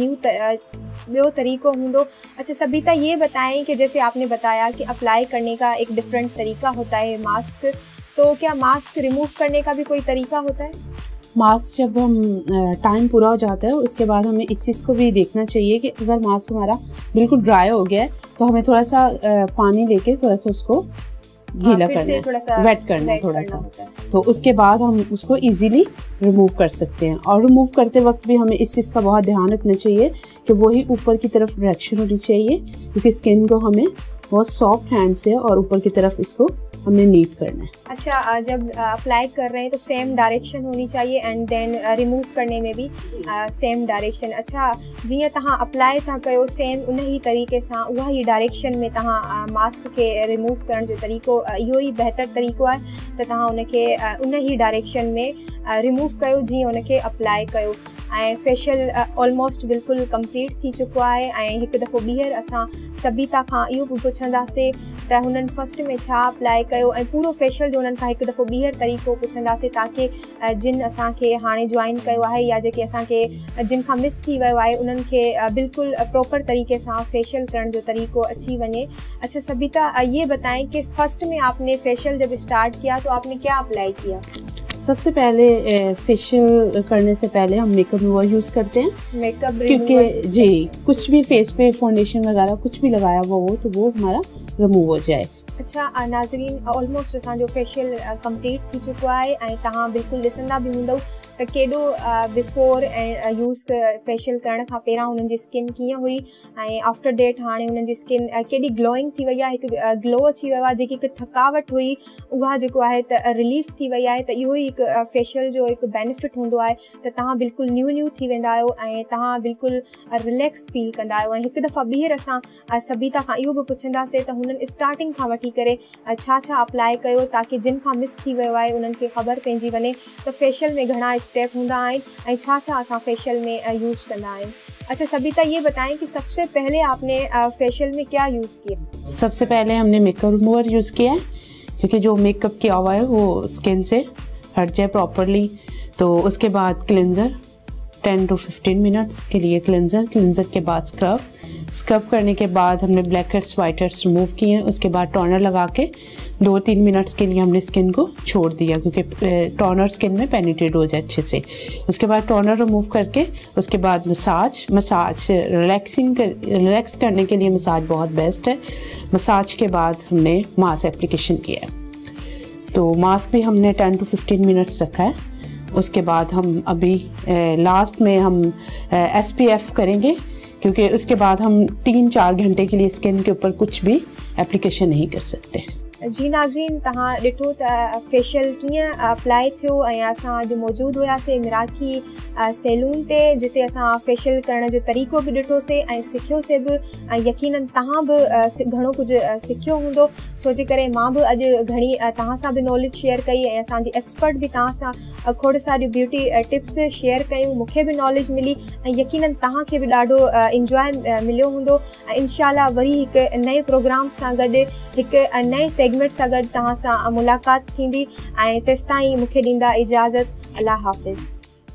ॿियो तरीक़ो हूंदो। अच्छा सबिता, ये बताएं कि जैसे आपने बताया कि अप्लाई करने का एक डिफरेंट तरीका होता है मास्क, तो क्या मास्क रिमूव करने का भी कोई तरीका होता है? मास्क जब हम टाइम पूरा हो जाता है उसके बाद हमें इस चीज़ को भी देखना चाहिए कि अगर मास्क हमारा बिल्कुल ड्राई हो गया है तो हमें थोड़ा सा पानी लेके थोड़ा सा उसको गीला करना है, वेट करना है थोड़ा सा, तो उसके बाद हम उसको इजीली रिमूव कर सकते हैं। और रिमूव करते वक्त भी हमें इस चीज़ का बहुत ध्यान रखना चाहिए कि वही ऊपर की तरफ डायरेक्शन होनी चाहिए, क्योंकि स्किन को हमें बहुत सॉफ्ट हैंड से और ऊपर की तरफ इसको हमने नीट करना है। अच्छा जब अप्लाई कर रहे हैं तो सेम डायरेक्शन होनी चाहिए एंड देन रिमूव करने में भी सेम डायरेक्शन। अच्छा जीअं तव्हां अप्लाई था कयो सेम उन ही तरीक़े सां उहा ही डायरेक्शन में तव्हां मास्क के रिमूव करण जो तरीक़ो इहो ही बहितर तरीक़ो आहे त तव्हां उनखे उन ही डायरेक्शन में रिमूव कयो जीअं उनखे अप्लाई कयो। ऐं फेशियल ऑलमोस्ट बिल्कुलु कंप्लीट थी चुको आहे ऐं हिकु दफ़ो ॿीहर असां सबिता खां इहो बि पुछंदासीं त हुननि फस्ट में छा अप्लाई कयो ऐं पूरो फेशियल जो हुननि खां हिकु दफ़ो ॿीहर तरीक़ो पुछंदासीं ताकी जिन असांखे हाणे जॉइन कयो आहे या जेके असांखे जिन खां मिस थी वियो आहे उन्हनि खे बिल्कुल प्रॉपर तरीके से फेशियल करण जो तरीक़ो अची वञे। अच्छा सबिता, ये बताएं कि फर्स्ट में आपने फेशियल जब स्टार्ट किया तो आपने क्या अप्लाई किया? सबसे पहले फेशियल करने से पहले हम मेकअप रिमूवर यूज़ करते हैं, मेकअप क्योंकि जी कुछ भी फेस पे फाउंडेशन वगैरह कुछ भी लगाया हुआ हो तो वो हमारा रिमूव हो जाए। अच्छा नाज़रीन, ऑलमोस्ट असांजो फेशियल कंप्लीट थी चुको आहे ऐं तव्हां बिल्कुलु ॾिसंदा बि हूंदव त केॾो बिफोर ऐं यूज़ फेशियल करण खां पहिरां हुननि जी स्किन कीअं हुई ऐं आफ्टर डेट हाणे हुननि जी स्किन केॾी ग्लोइंग थी वई आहे, हिकु ग्लो अची वियो आहे, जेकी हिकु थकावट हुई उहा जेको आहे त रिलीफ थी वई आहे। त इहो ई हिकु फेशियल जो हिकु बेनिफिट हूंदो आहे त तव्हां बिल्कुलु न्यू थी वेंदा आहियो ऐं तव्हां बिल्कुलु रिलैक्स फील कंदा आहियो। ऐं हिकु दफ़ा ॿीहर असां सबिता खां इहो बि पुछंदासीं त हुननि स्टार्टिंग खां वठी करे छा छा अप्लाई कयो ताकि जिन खां मिस थी वियो आहे उन्हनि खे ख़बर पइजी वञे त फेशियल में घणा स्टेप हूंदा आहिनि ऐं छा छा असां फेशियल में यूज़ कंदा आहियूं। अच्छा सबिता, ये बताएं कि सबसे पहले आपने फेशियल में क्या यूज़ किया? सबसे पहले हमने मेकअप रिमूवर यूज़ किया है, क्योंकि जो मेकअप किया हुआ है वो स्किन से हट जाए प्रॉपरली। तो उसके बाद क्लेंजर 10 to 15 मिनट्स के लिए क्लेंजर के बाद स्क्रब, स्क्रब करने के बाद हमने blackheads whiteheads remove किए हैं। उसके बाद टोनर लगा के 2-3 मिनट्स के लिए हमने स्किन को छोड़ दिया, क्योंकि टोनर स्किन में पेनिट्रेट हो जाए अच्छे से। उसके बाद टोनर रिमूव करके उसके बाद मसाज रिलैक्स करने के लिए मसाज बहुत बेस्ट है। मसाज के बाद हमने मास्क एप्लीकेशन किया है, तो मास्क भी हमने 10 to 15 मिनट्स रखा है। उसके बाद हम अभी लास्ट में हम SPF करेंगे, क्योंकि उसके बाद हम 3-4 घंटे के लिए स्किन के ऊपर कुछ भी एप्लीकेशन नहीं कर सकते। जी नाज़रीन, तव्हां ॾिठो त फेशियल कीअं अप्लाई थियो ऐं असां अॼु मौजूदु हुयासीं मिराकी सैलून ते, जिते असां फेशियल करण जो तरीक़ो बि ॾिठोसीं ऐं सिखियोसीं बि। ऐं यकीनन तव्हां बि घणो कुझु सिखियो हूंदो, छो जे करे मां बि अॼु घणी तव्हां सां बि नॉलेज शेयर कई ऐं असांजी एक्सपर्ट बि तव्हां सां खोड़ सारियूं ब्यूटी टिप्स शेयर कयूं। मूंखे बि नॉलेज मिली ऐं यकीनन तव्हांखे बि ॾाढो इंजॉय मिलियो हूंदो। ऐं इंशाल्लाह वरी हिकु नए प्रोग्राम सां गॾु हिकु नए सेगमेंट सां गॾु तव्हां सां मुलाक़ात थींदी। ऐं तेसिताईं मूंखे ॾींदा इजाज़त। अल्लाह हाफ़िज़।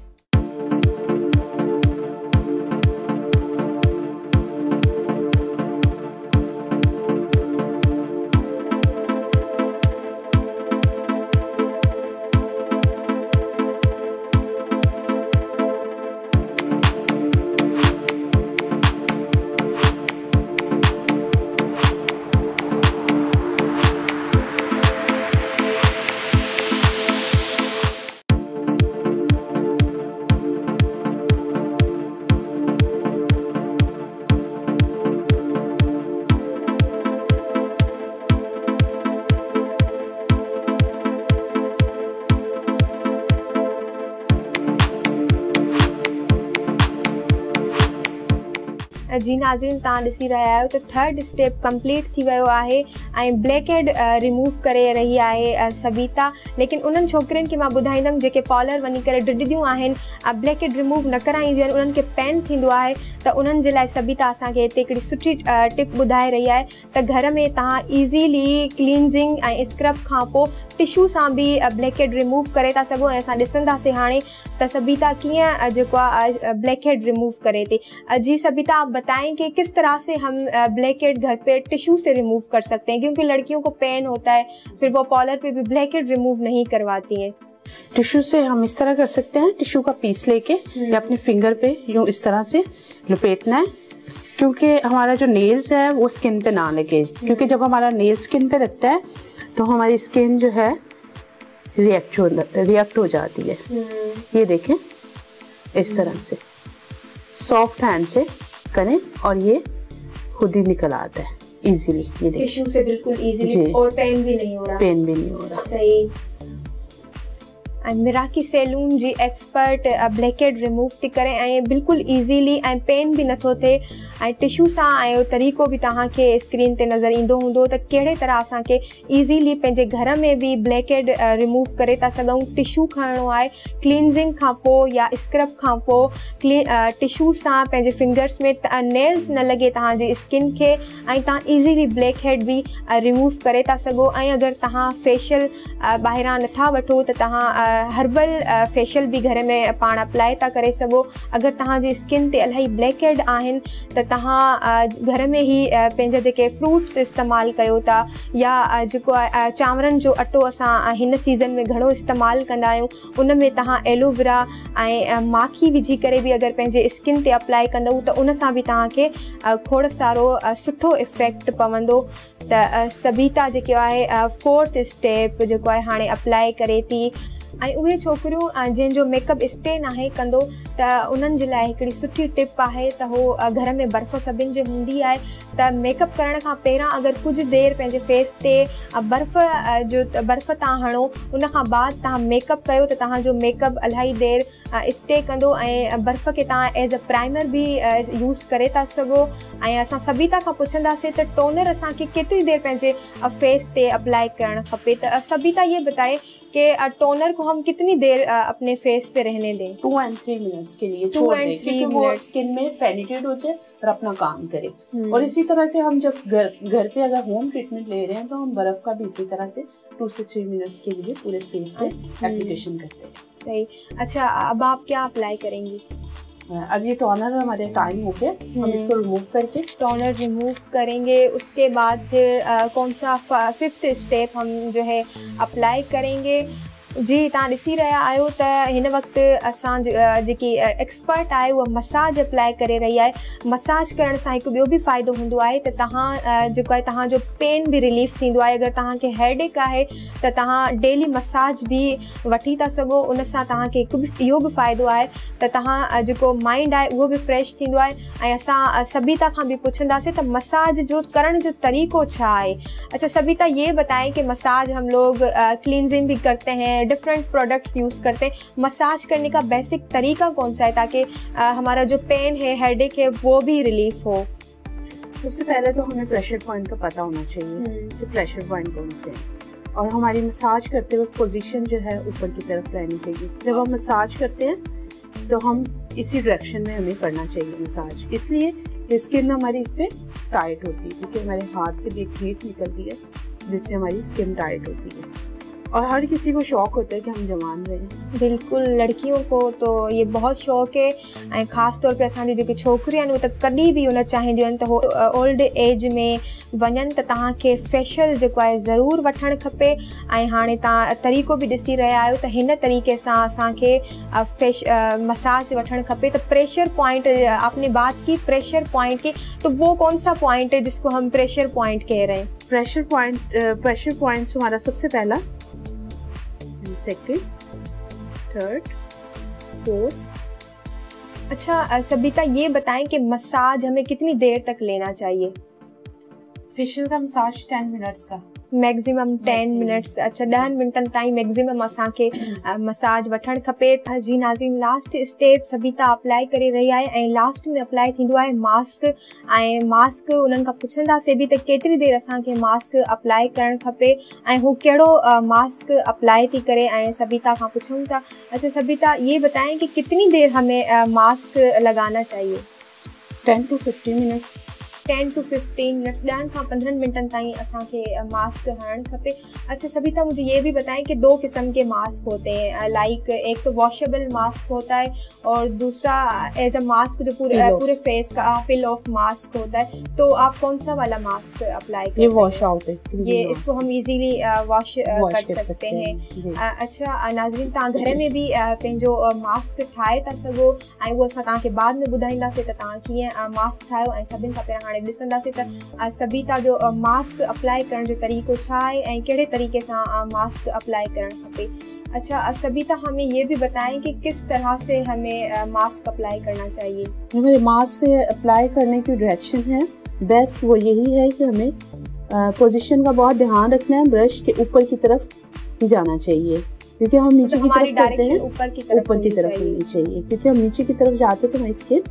जी नाज़रीन, तव्हां ॾिसी रहिया आहियो त 3rd स्टेप कंप्लीट थी वियो आहे ऐं ब्लैक हेड रिमूव करे रही आहे सबीता। लेकिन उन्हनि छोकिरियुनि खे मां ॿुधाईंदमि जेके पार्लर वञी करे डिॾियूं आहिनि, ब्लैक हेड रिमूव न कराईंदियूं आहिनि, उन्हनि खे पेन थींदो आहे, त उन्हनि जे लाइ सबीता असांखे हिते हिकिड़ी सुठी टिप ॿुधाए रही आहे त घर में तव्हां ईज़ीली क्लींजिंग ऐं स्क्रब खां पोइ टिशू सां भी ब्लैक हेड रिमूव करे था सघो। ऐं असां ॾिसंदासीं हाणे त सबीता कीअं जेको आहे ब्लैक हेड रिमूव करे थी। जी सबीता, आप बताएं कि किस तरह से हम ब्लैक हेड घर पे टिशू से रिमूव कर सकते हैं, क्योंकि लड़कियों को पेन होता है, फिर वो पार्लर पे भी ब्लैक हेड रिमूव नहीं करवाती हैं। टिश्यू से हम इस तरह कर सकते हैं, टिश्यू का पीस लेके या अपने फिंगर पे यूँ इस तरह से लपेटना है, क्योंकि हमारा जो नेल्स है वो स्किन पे ना लगे। क्योंकि जब हमारा नेल स्किन पे लगता है तो हमारी स्किन जो है रिएक्ट हो जाती है। ये देखें, इस तरह से सॉफ्ट हैंड से करें और ये खुद ही निकल आता है इजीली। ये देखें, टिश्यू से बिल्कुल इजीली, और पेन भी नहीं हो रहा। पेन भी नहीं हो रहा। सही। मिराकी सैलून जी एक्सपर्ट ब्लैक हेड रिमूव थी करे ऐं बिल्कुलु ईज़ीली ऐं पेन बि नथो थिए। ऐं टिशू सां ऐं तरीक़ो बि तव्हांखे स्क्रीन ते नज़र ईंदो हूंदो त कहिड़े तरह असांखे ईज़ीली पंहिंजे घर में बि ब्लैक हेड रिमूव करे था सघूं। टिशू खणणो आहे, क्लींजिंग खां पोइ या स्क्रब खां पोइ टिशू सां पंहिंजे फिंगर्स में नेल्स न लॻे तव्हांजी स्किन खे, ऐं तव्हां ईज़ीली ब्लैक हेड बि रिमूव करे था सघो। ऐं अगरि तव्हां फेशियल ॿाहिरां नथा वठो त तव्हां हर्बल फेशियल भी घर में पाण अप्लाई था करे सघो। अगर तव्हांजी स्किन ते इलाही ब्लैक हेड आहिनि त तव्हां घर में ही पंहिंजा जेके फ्रूट्स इस्तेमालु कयो था, या जेको आहे चांवरनि जो अटो असां हिन सीज़न में घणो इस्तेमालु कंदा आहियूं, उन में तव्हां एलोवेरा ऐं माखी विझी करे बि अगरि पंहिंजे स्किन ते अप्लाई कंदव त उन सां बि तव्हांखे खोड़ सारो सुठो इफेक्ट पवंदो। त सबीता जेको आहे 4th स्टेप जेको आहे हाणे अप्लाई करे थी। ऐं उहे छोकिरियूं जंहिंजो मेकअप स्टे नाहे कंदो त उन्हनि जे लाइ हिकिड़ी सुठी टिप आहे त हो घर में बर्फ़ सभिनि जे हूंदी आहे त मेकअप करण खां पहिरां अगरि कुझु देरि पंहिंजे फेस ते बर्फ़ तव्हां हणो, उन खां बाद तव्हां मेकअप कयो त तव्हांजो मेकअप इलाही देरि स्टे कंदो। ऐं बर्फ़ खे तव्हां एज़ अ प्राइमर बि यूज़ करे था सघो। ऐं असां सबीता खां पुछंदासीं त टोनर असांखे केतिरी देरि पंहिंजे फेस ते अप्लाई करणु खपे। त सबीता ये बताए कि टोनर को हम कितनी देर अपने फेस पे रहने दें? 2 and 3 मिनट्स के लिए छोड़ दें, क्योंकि वो स्किन में पेनिट्रेट हो जाए और अपना काम करे। और इसी तरह से हम जब घर पे अगर होम ट्रीटमेंट ले रहे हैं तो हम बर्फ का भी इसी तरह से 2 से 3 मिनट्स के लिए पूरे फेस पे एप्लीकेशन करते हैं। सही। अच्छा, अब आप क्या अप्लाई करेंगी? अब ये टोनर हमारे टाइम हो गया, हम इसको रिमूव करके टोनर रिमूव करेंगे। उसके बाद फिर कौन सा 5th स्टेप हम जो है अप्लाई करेंगे। जी तव्हां ॾिसी रहिया आहियो त हिन वक़्तु असां जेकी एक्सपर्ट आहे उहा मसाज अप्लाई करे रही आहे। मसाज करण सां हिकु ॿियो बि फ़ाइदो हूंदो आहे त तव्हां जेको आहे तव्हांजो पेन बि रिलीफ थींदो आहे। अगरि तव्हांखे हेडेक आहे त तव्हां डेली मसाज बि वठी था सघो। उन सां तव्हांखे हिकु बि इहो बि फ़ाइदो आहे त तव्हां जेको माइंड आहे उहो बि फ्रेश थींदो आहे। ऐं असां सबिता खां बि पुछंदासीं त मसाज जो करण जो तरीक़ो छा आहे। अच्छा सबिता, ये बताएं कि मसाज हम लोग क्लींजिंग भी करते हैं, डिफरेंट प्रोडक्ट्स यूज़ करते हैं, मसाज करने का बेसिक तरीका कौन सा है ताकि हमारा जो पेन है, हेडेक है, वो भी रिलीफ हो। सबसे पहले तो हमें प्रेशर पॉइंट का पता होना चाहिए कि प्रेशर पॉइंट कौन से हैं, और हमारी मसाज करते वक्त पोजीशन जो है ऊपर की तरफ रहनी चाहिए। जब हम मसाज करते हैं तो हम इसी डायरेक्शन में हमें करना चाहिए मसाज, इसलिए कि स्किन हमारी इससे टाइट होती है, क्योंकि हमारे हाथ से भी एक हीट निकलती है जिससे हमारी स्किन टाइट होती है। और हर किसी को शौक़ होता है कि हम जवान रहें। बिल्कुल, लड़कियों को तो ये बहुत शौक़ु है ऐं ख़ासि तौर पे असांजी जेकी छोकिरियूं आहिनि उहे त कॾहिं बि उन चाहींदियूं आहिनि त हो ओल्ड एज में वञनि त तव्हांखे फेशियल जेको आहे ज़रूरु वठणु खपे। ऐं हाणे तव्हां तरीक़ो बि ॾिसी रहिया आहियो त हिन तरीक़े सां असांखे मसाज वठणु खपे। त प्रेशर पॉइंट आपने बात की प्रेशर पॉइंट की, तो वो कौन सा पॉइंट है जिसको हम प्रेशर पॉइंट कह रहे हैं? प्रेशर पॉइंट्स हमारा सबसे पहला, सेकंड, थर्ड, फोर्थ। अच्छा सबिता, ये बताएं कि मसाज हमें कितनी देर तक लेना चाहिए? फेशियल का मसाज 10 मिनट्स का मैक्सिमम 10 मिनट्स। अच्छा 10 मिनटनि ताईं मैक्सिमम असांखे मसाज वठणु खपे। जी नाज़रीन, लास्ट स्टेप सबिता अप्लाई करे रही आहे ऐं लास्ट में अप्लाई थींदो आहे मास्क। ऐं मास्क उन्हनि खां पुछंदासीं बि त केतिरी देरि असांखे मास्क अप्लाई करणु खपे ऐं हू कहिड़ो मास्क अप्लाई थी करे, ऐं सबिता खां पुछूं था। अच्छा सबिता, ये बताएं कि कितनी देर हमें मास्क लगाना चाहिए? 10 to 15 मिनट्स। 10 to 15 मिनट्स, 10 खां 15 मिनटनि ताईं असांखे मास्क हणणु खपे। अच्छा सबिता, मुझे ये भी बताएं कि 2 किस्म के मास्क होते हैं, लाइक एक तो वॉशेबल मास्क होता है और दूसरा एज अ मास्क जो पूरे फेस का पिल ऑफ मास्क होता है। तो आप कौन सा वाला मास्क अप्लाई करते हैं? ये वॉश आउट है, ये इसको हम इजीली वॉश कर सकते हैं। अच्छा नाज़रीन, तव्हां घर में भी पंहिंजो मास्क ठाहे था सघो ऐं उहो असां तव्हांखे बाद में ॿुधाईंदासीं त तव्हां कीअं मास्क ठाहियो। ऐं सभिनि खां पहिरियों हाणे ॾिसंदासीं त सबिता जो मास्क अप्लाई करण जो तरीक़ो छा आहे ऐं कहिड़े तरीक़े सां मास्क अप्लाई करणु खपे। अच्छा सबिता, हमें ये भी बताएं कि किस तरह से हमें मास्क अप्लाई करना चाहिए? हमें मास्क से अप्लाई करने की डायरेक्शन है बेस्ट वो यही है कि हमें पोजीशन का बहुत ध्यान रखना है, ब्रश के ऊपर की तरफ ही जाना चाहिए, क्योंकि हम नीचे की तरफ करते हैं ऊपर की तरफ होनी चाहिए, क्योंकि हम नीचे की तरफ जाते हैं तो हमारी स्किन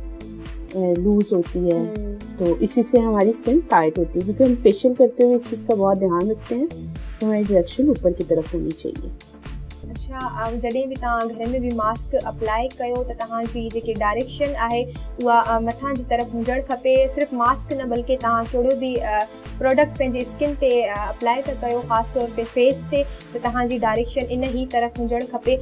लूज होती है, तो इसी से हमारी स्किन टाइट होती है। क्योंकि हम फेशियल करते हुए इस चीज़ का बहुत ध्यान रखते हैं, तो हमारी डायरेक्शन ऊपर की तरफ होनी चाहिए। अच्छा जॾहिं बि तव्हां घर में भी मास्क अप्लाई कयो त तव्हांजी जेकी डायरेक्शन आहे उहा मथां जी तरफ़ हुजणु खपे। सिर्फ़ु मास्क न बल्कि तव्हां कहिड़ो बि प्रोडक्ट पंहिंजी स्किन ते अप्लाई था कयो, ख़ासि तौर ते फेस ते, त तव्हांजी डायरेक्शन इन ई तरफ़ हुजणु खपे।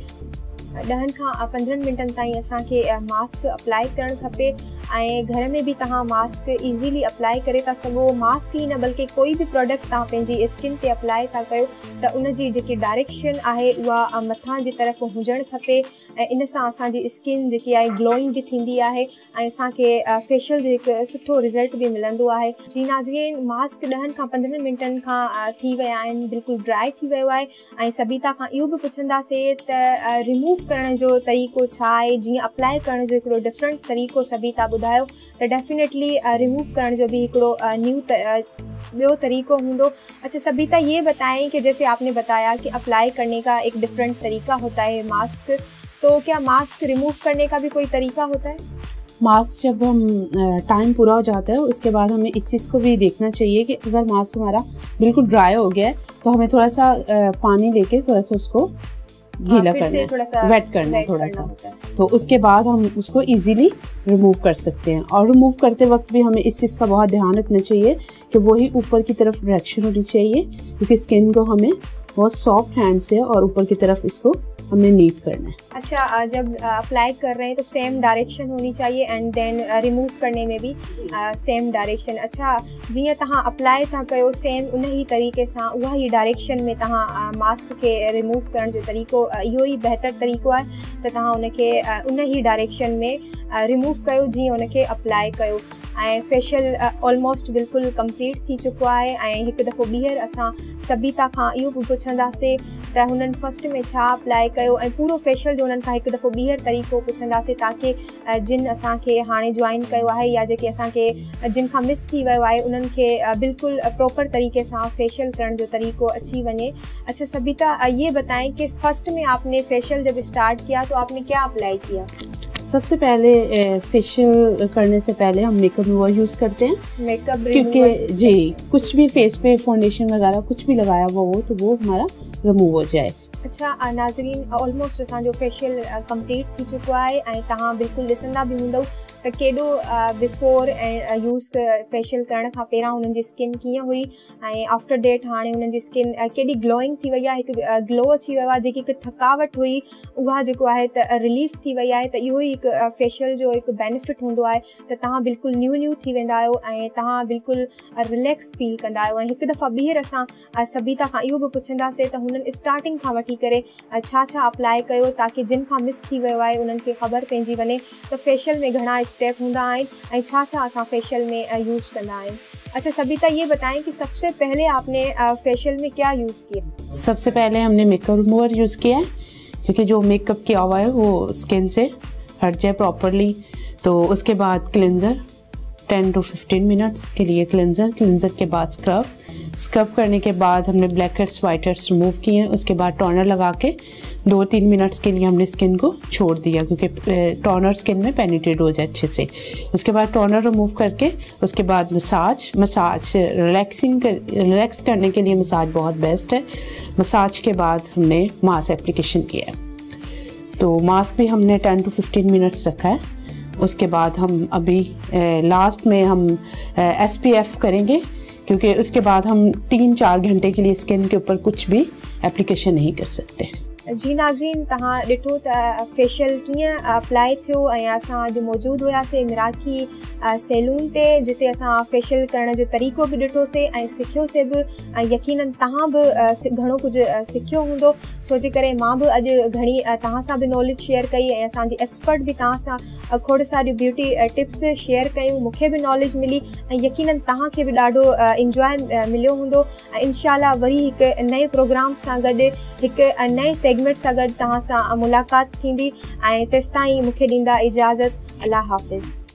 10 खां 15 मिनटनि ताईं असांखे मास्क अप्लाई करणु खपे। ऐं घर में भी तव्हां मास्क ईज़ीली अप्लाई करे था सघो। मास्क ई न बल्कि कोई भी प्रोडक्ट तव्हां पंहिंजी स्किन ते अप्लाई था कयो त उनजी जेकी डायरेक्शन आहे उहा मथां जी तरफ़ हुजणु खपे, ऐं इन सां असांजी स्किन जेकी आहे ग्लोइंग भी थींदी आहे ऐं असांखे फेशियल जो हिकु सुठो रिज़ल्ट भी मिलंदो आहे। जी नाज़रीन, मास्क 10 खां 15 मिनटनि खां थी विया आहिनि, बिल्कुलु ड्राई थी वियो आहे। ऐं सबिता खां इहो बि पुछंदासीं त रिमूव करण जो तरीक़ो छा आहे, जीअं अप्लाई करण जो हिकिड़ो डिफरेंट तरीक़ो सबिता ॿुधायो त डेफिनेटली रिमूव करण जो भी हिकिड़ो न्यू तरीक़ो हूंदो। अच्छा सबिता, ये बताएं कि जैसे आपने बताया कि अप्लाई करने का एक डिफरेंट तरीका होता है मास्क, तो क्या मास्क रिमूव करने का भी कोई तरीका होता है? मास्क जब हम टाइम पूरा हो जाता है उसके बाद हमें इस चीज़ को भी देखना चाहिए कि अगर मास्क हमारा बिल्कुल ड्राई हो गया है तो हमें थोड़ा सा पानी लेके थोड़ा सा उसको गीला करना है, वेट करना है थोड़ा सा, तो उसके बाद हम उसको इजीली रिमूव कर सकते हैं। और रिमूव करते वक्त भी हमें इस चीज़ का बहुत ध्यान रखना चाहिए कि वही ऊपर की तरफ डायरेक्शन होनी चाहिए, क्योंकि स्किन को हमें बहुत सॉफ्ट हैंड से और ऊपर की तरफ इसको हमने नीट करना है। अच्छा, जब अप्लाई कर रहे हैं तो सेम डायरेक्शन होनी चाहिए एंड देन रिमूव करने में भी सेम डायरेक्शन। अच्छा, जीअं तव्हां अप्लाई था कयो सेम उन ही तरीक़े सां उहा ही डायरेक्शन में तव्हां मास्क के रिमूव करण जो तरीक़ो इहो ई बहितर तरीक़ो आहे त तव्हां उनखे उन ही डायरेक्शन में रिमूव कयो जीअं उनखे अप्लाई कयो। ऐं फेशियल ऑलमोस्ट बिल्कुलु कंप्लीट थी चुको आहे। ऐं हिकु दफ़ो ॿीहर असां सबिता खां इहो बि पुछंदासीं त हुननि फस्ट में छा अप्लाई कयो ऐं पूरो फेशियल जो हुननि खां हिकु दफ़ो ॿीहर तरीक़ो पुछंदासीं ताकी जिन असांखे हाणे जॉइन कयो आहे या जेके असांखे जिन खां मिस थी वियो आहे उन्हनि खे बिल्कुलु प्रॉपर तरीक़े सां फेशियल करण जो तरीक़ो अची वञे। अच्छा सबिता, ये बताएं कि फर्स्ट में आपने फेशियल जब स्टार्ट किया तो आपने क्या अप्लाई किया? सबसे पहले फेशियल करने से पहले हम मेकअप रिमूवर यूज़ करते हैं। मेकअप क्योंकि जी कुछ भी फेस पे फाउंडेशन वगैरह कुछ भी लगाया हुआ हो तो वो हमारा रिमूव हो जाए। अच्छा नाज़रीन, ऑलमोस्ट असांजो फेशियल कंप्लीट थी चुको आहे ऐं तव्हां बिल्कुलु ॾिसंदा बि हूंदव त केॾो बिफोर ऐं यूज़ फेशियल करण खां पहिरां हुननि जी स्किन कीअं हुई ऐं आफ्टर डेट हाणे हुननि जी स्किन केॾी ग्लोइंग थी वई आहे, हिकु ग्लो अची वियो आहे। जेकी हिकु थकावट हुई उहा जेको आहे त रिलीफ थी वई आहे। त इहो ई हिकु फेशियल जो हिकु बेनिफिट हूंदो आहे त तव्हां बिल्कुलु न्यू थी वेंदा आहियो ऐं तव्हां बिल्कुलु रिलैक्स फील कंदा आहियो। ऐं हिकु दफ़ा ॿीहर असां सबिता खां इहो बि पुछंदासीं त हुननि स्टार्टिंग खां वठी करे छा छा अप्लाई कयो ताकी जिन खां मिस थी वियो आहे उन्हनि खे ख़बर पइजी वञे त फेशियल में घणा स्टेप हूंदा आहिनि ऐं छा छा असां फेशियल में यूज़ कंदा आहियूं। अच्छा सबिता, ये बताएं कि सबसे पहले आपने फेशियल में क्या यूज़ किया? सबसे पहले हमने मेकअप रिमूवर यूज़ किया है क्योंकि जो मेकअप किया हुआ है वो स्किन से हट जाए प्रॉपरली। तो उसके बाद क्लेंजर 10 to 15 मिनट्स के लिए क्लेंजर के बाद स्क्रब करने के बाद हमने blackheads whiteheads remove किए हैं। उसके बाद टोनर लगा के 2-3 मिनट्स के लिए हमने स्किन को छोड़ दिया क्योंकि टोनर स्किन में पेनिट्रेट हो जाए अच्छे से। उसके बाद टोनर रिमूव करके उसके बाद मसाज रिलैक्स करने के लिए मसाज बहुत बेस्ट है। मसाज के बाद हमने मास्क एप्लीकेशन किया है। तो मास्क भी हमने 10 to 15 मिनट्स रखा है। उसके बाद हम अभी लास्ट में हम SPF करेंगे क्योंकि उसके बाद हम 3-4 घंटे के लिए स्किन के ऊपर कुछ भी एप्लीकेशन नहीं कर सकते। जी नाज़रीन, तव्हां ॾिठो त फेशियल कीअं अप्लाई थियो ऐं असां अॼु मौजूदु हुयासीं मिराकी सैलून ते जिते असां फेशियल करण जो तरीक़ो बि ॾिठोसीं ऐं सिखियोसीं बि ऐं यकीनन तव्हां बि घणो कुझु सिखियो हूंदो छो जे करे मां बि अॼु घणी तव्हां सां बि नॉलेज शेयर कई ऐं असांजी एक्सपर्ट बि तव्हां सां खोड़ सारियूं ब्यूटी टिप्स शेयर कयूं। मूंखे बि नॉलेज मिली ऐं यकीनन तव्हांखे बि ॾाढो इंजॉय मिलियो हूंदो ऐं इंशाल्लाह वरी हिकु नए प्रोग्राम सां गॾु हिकु नए सेगमेंट सां गॾु तव्हां सां मुलाक़ात थींदी ऐं तेसिताईं मूंखे ॾींदा इजाज़त। अल्लाह हाफ़िज़।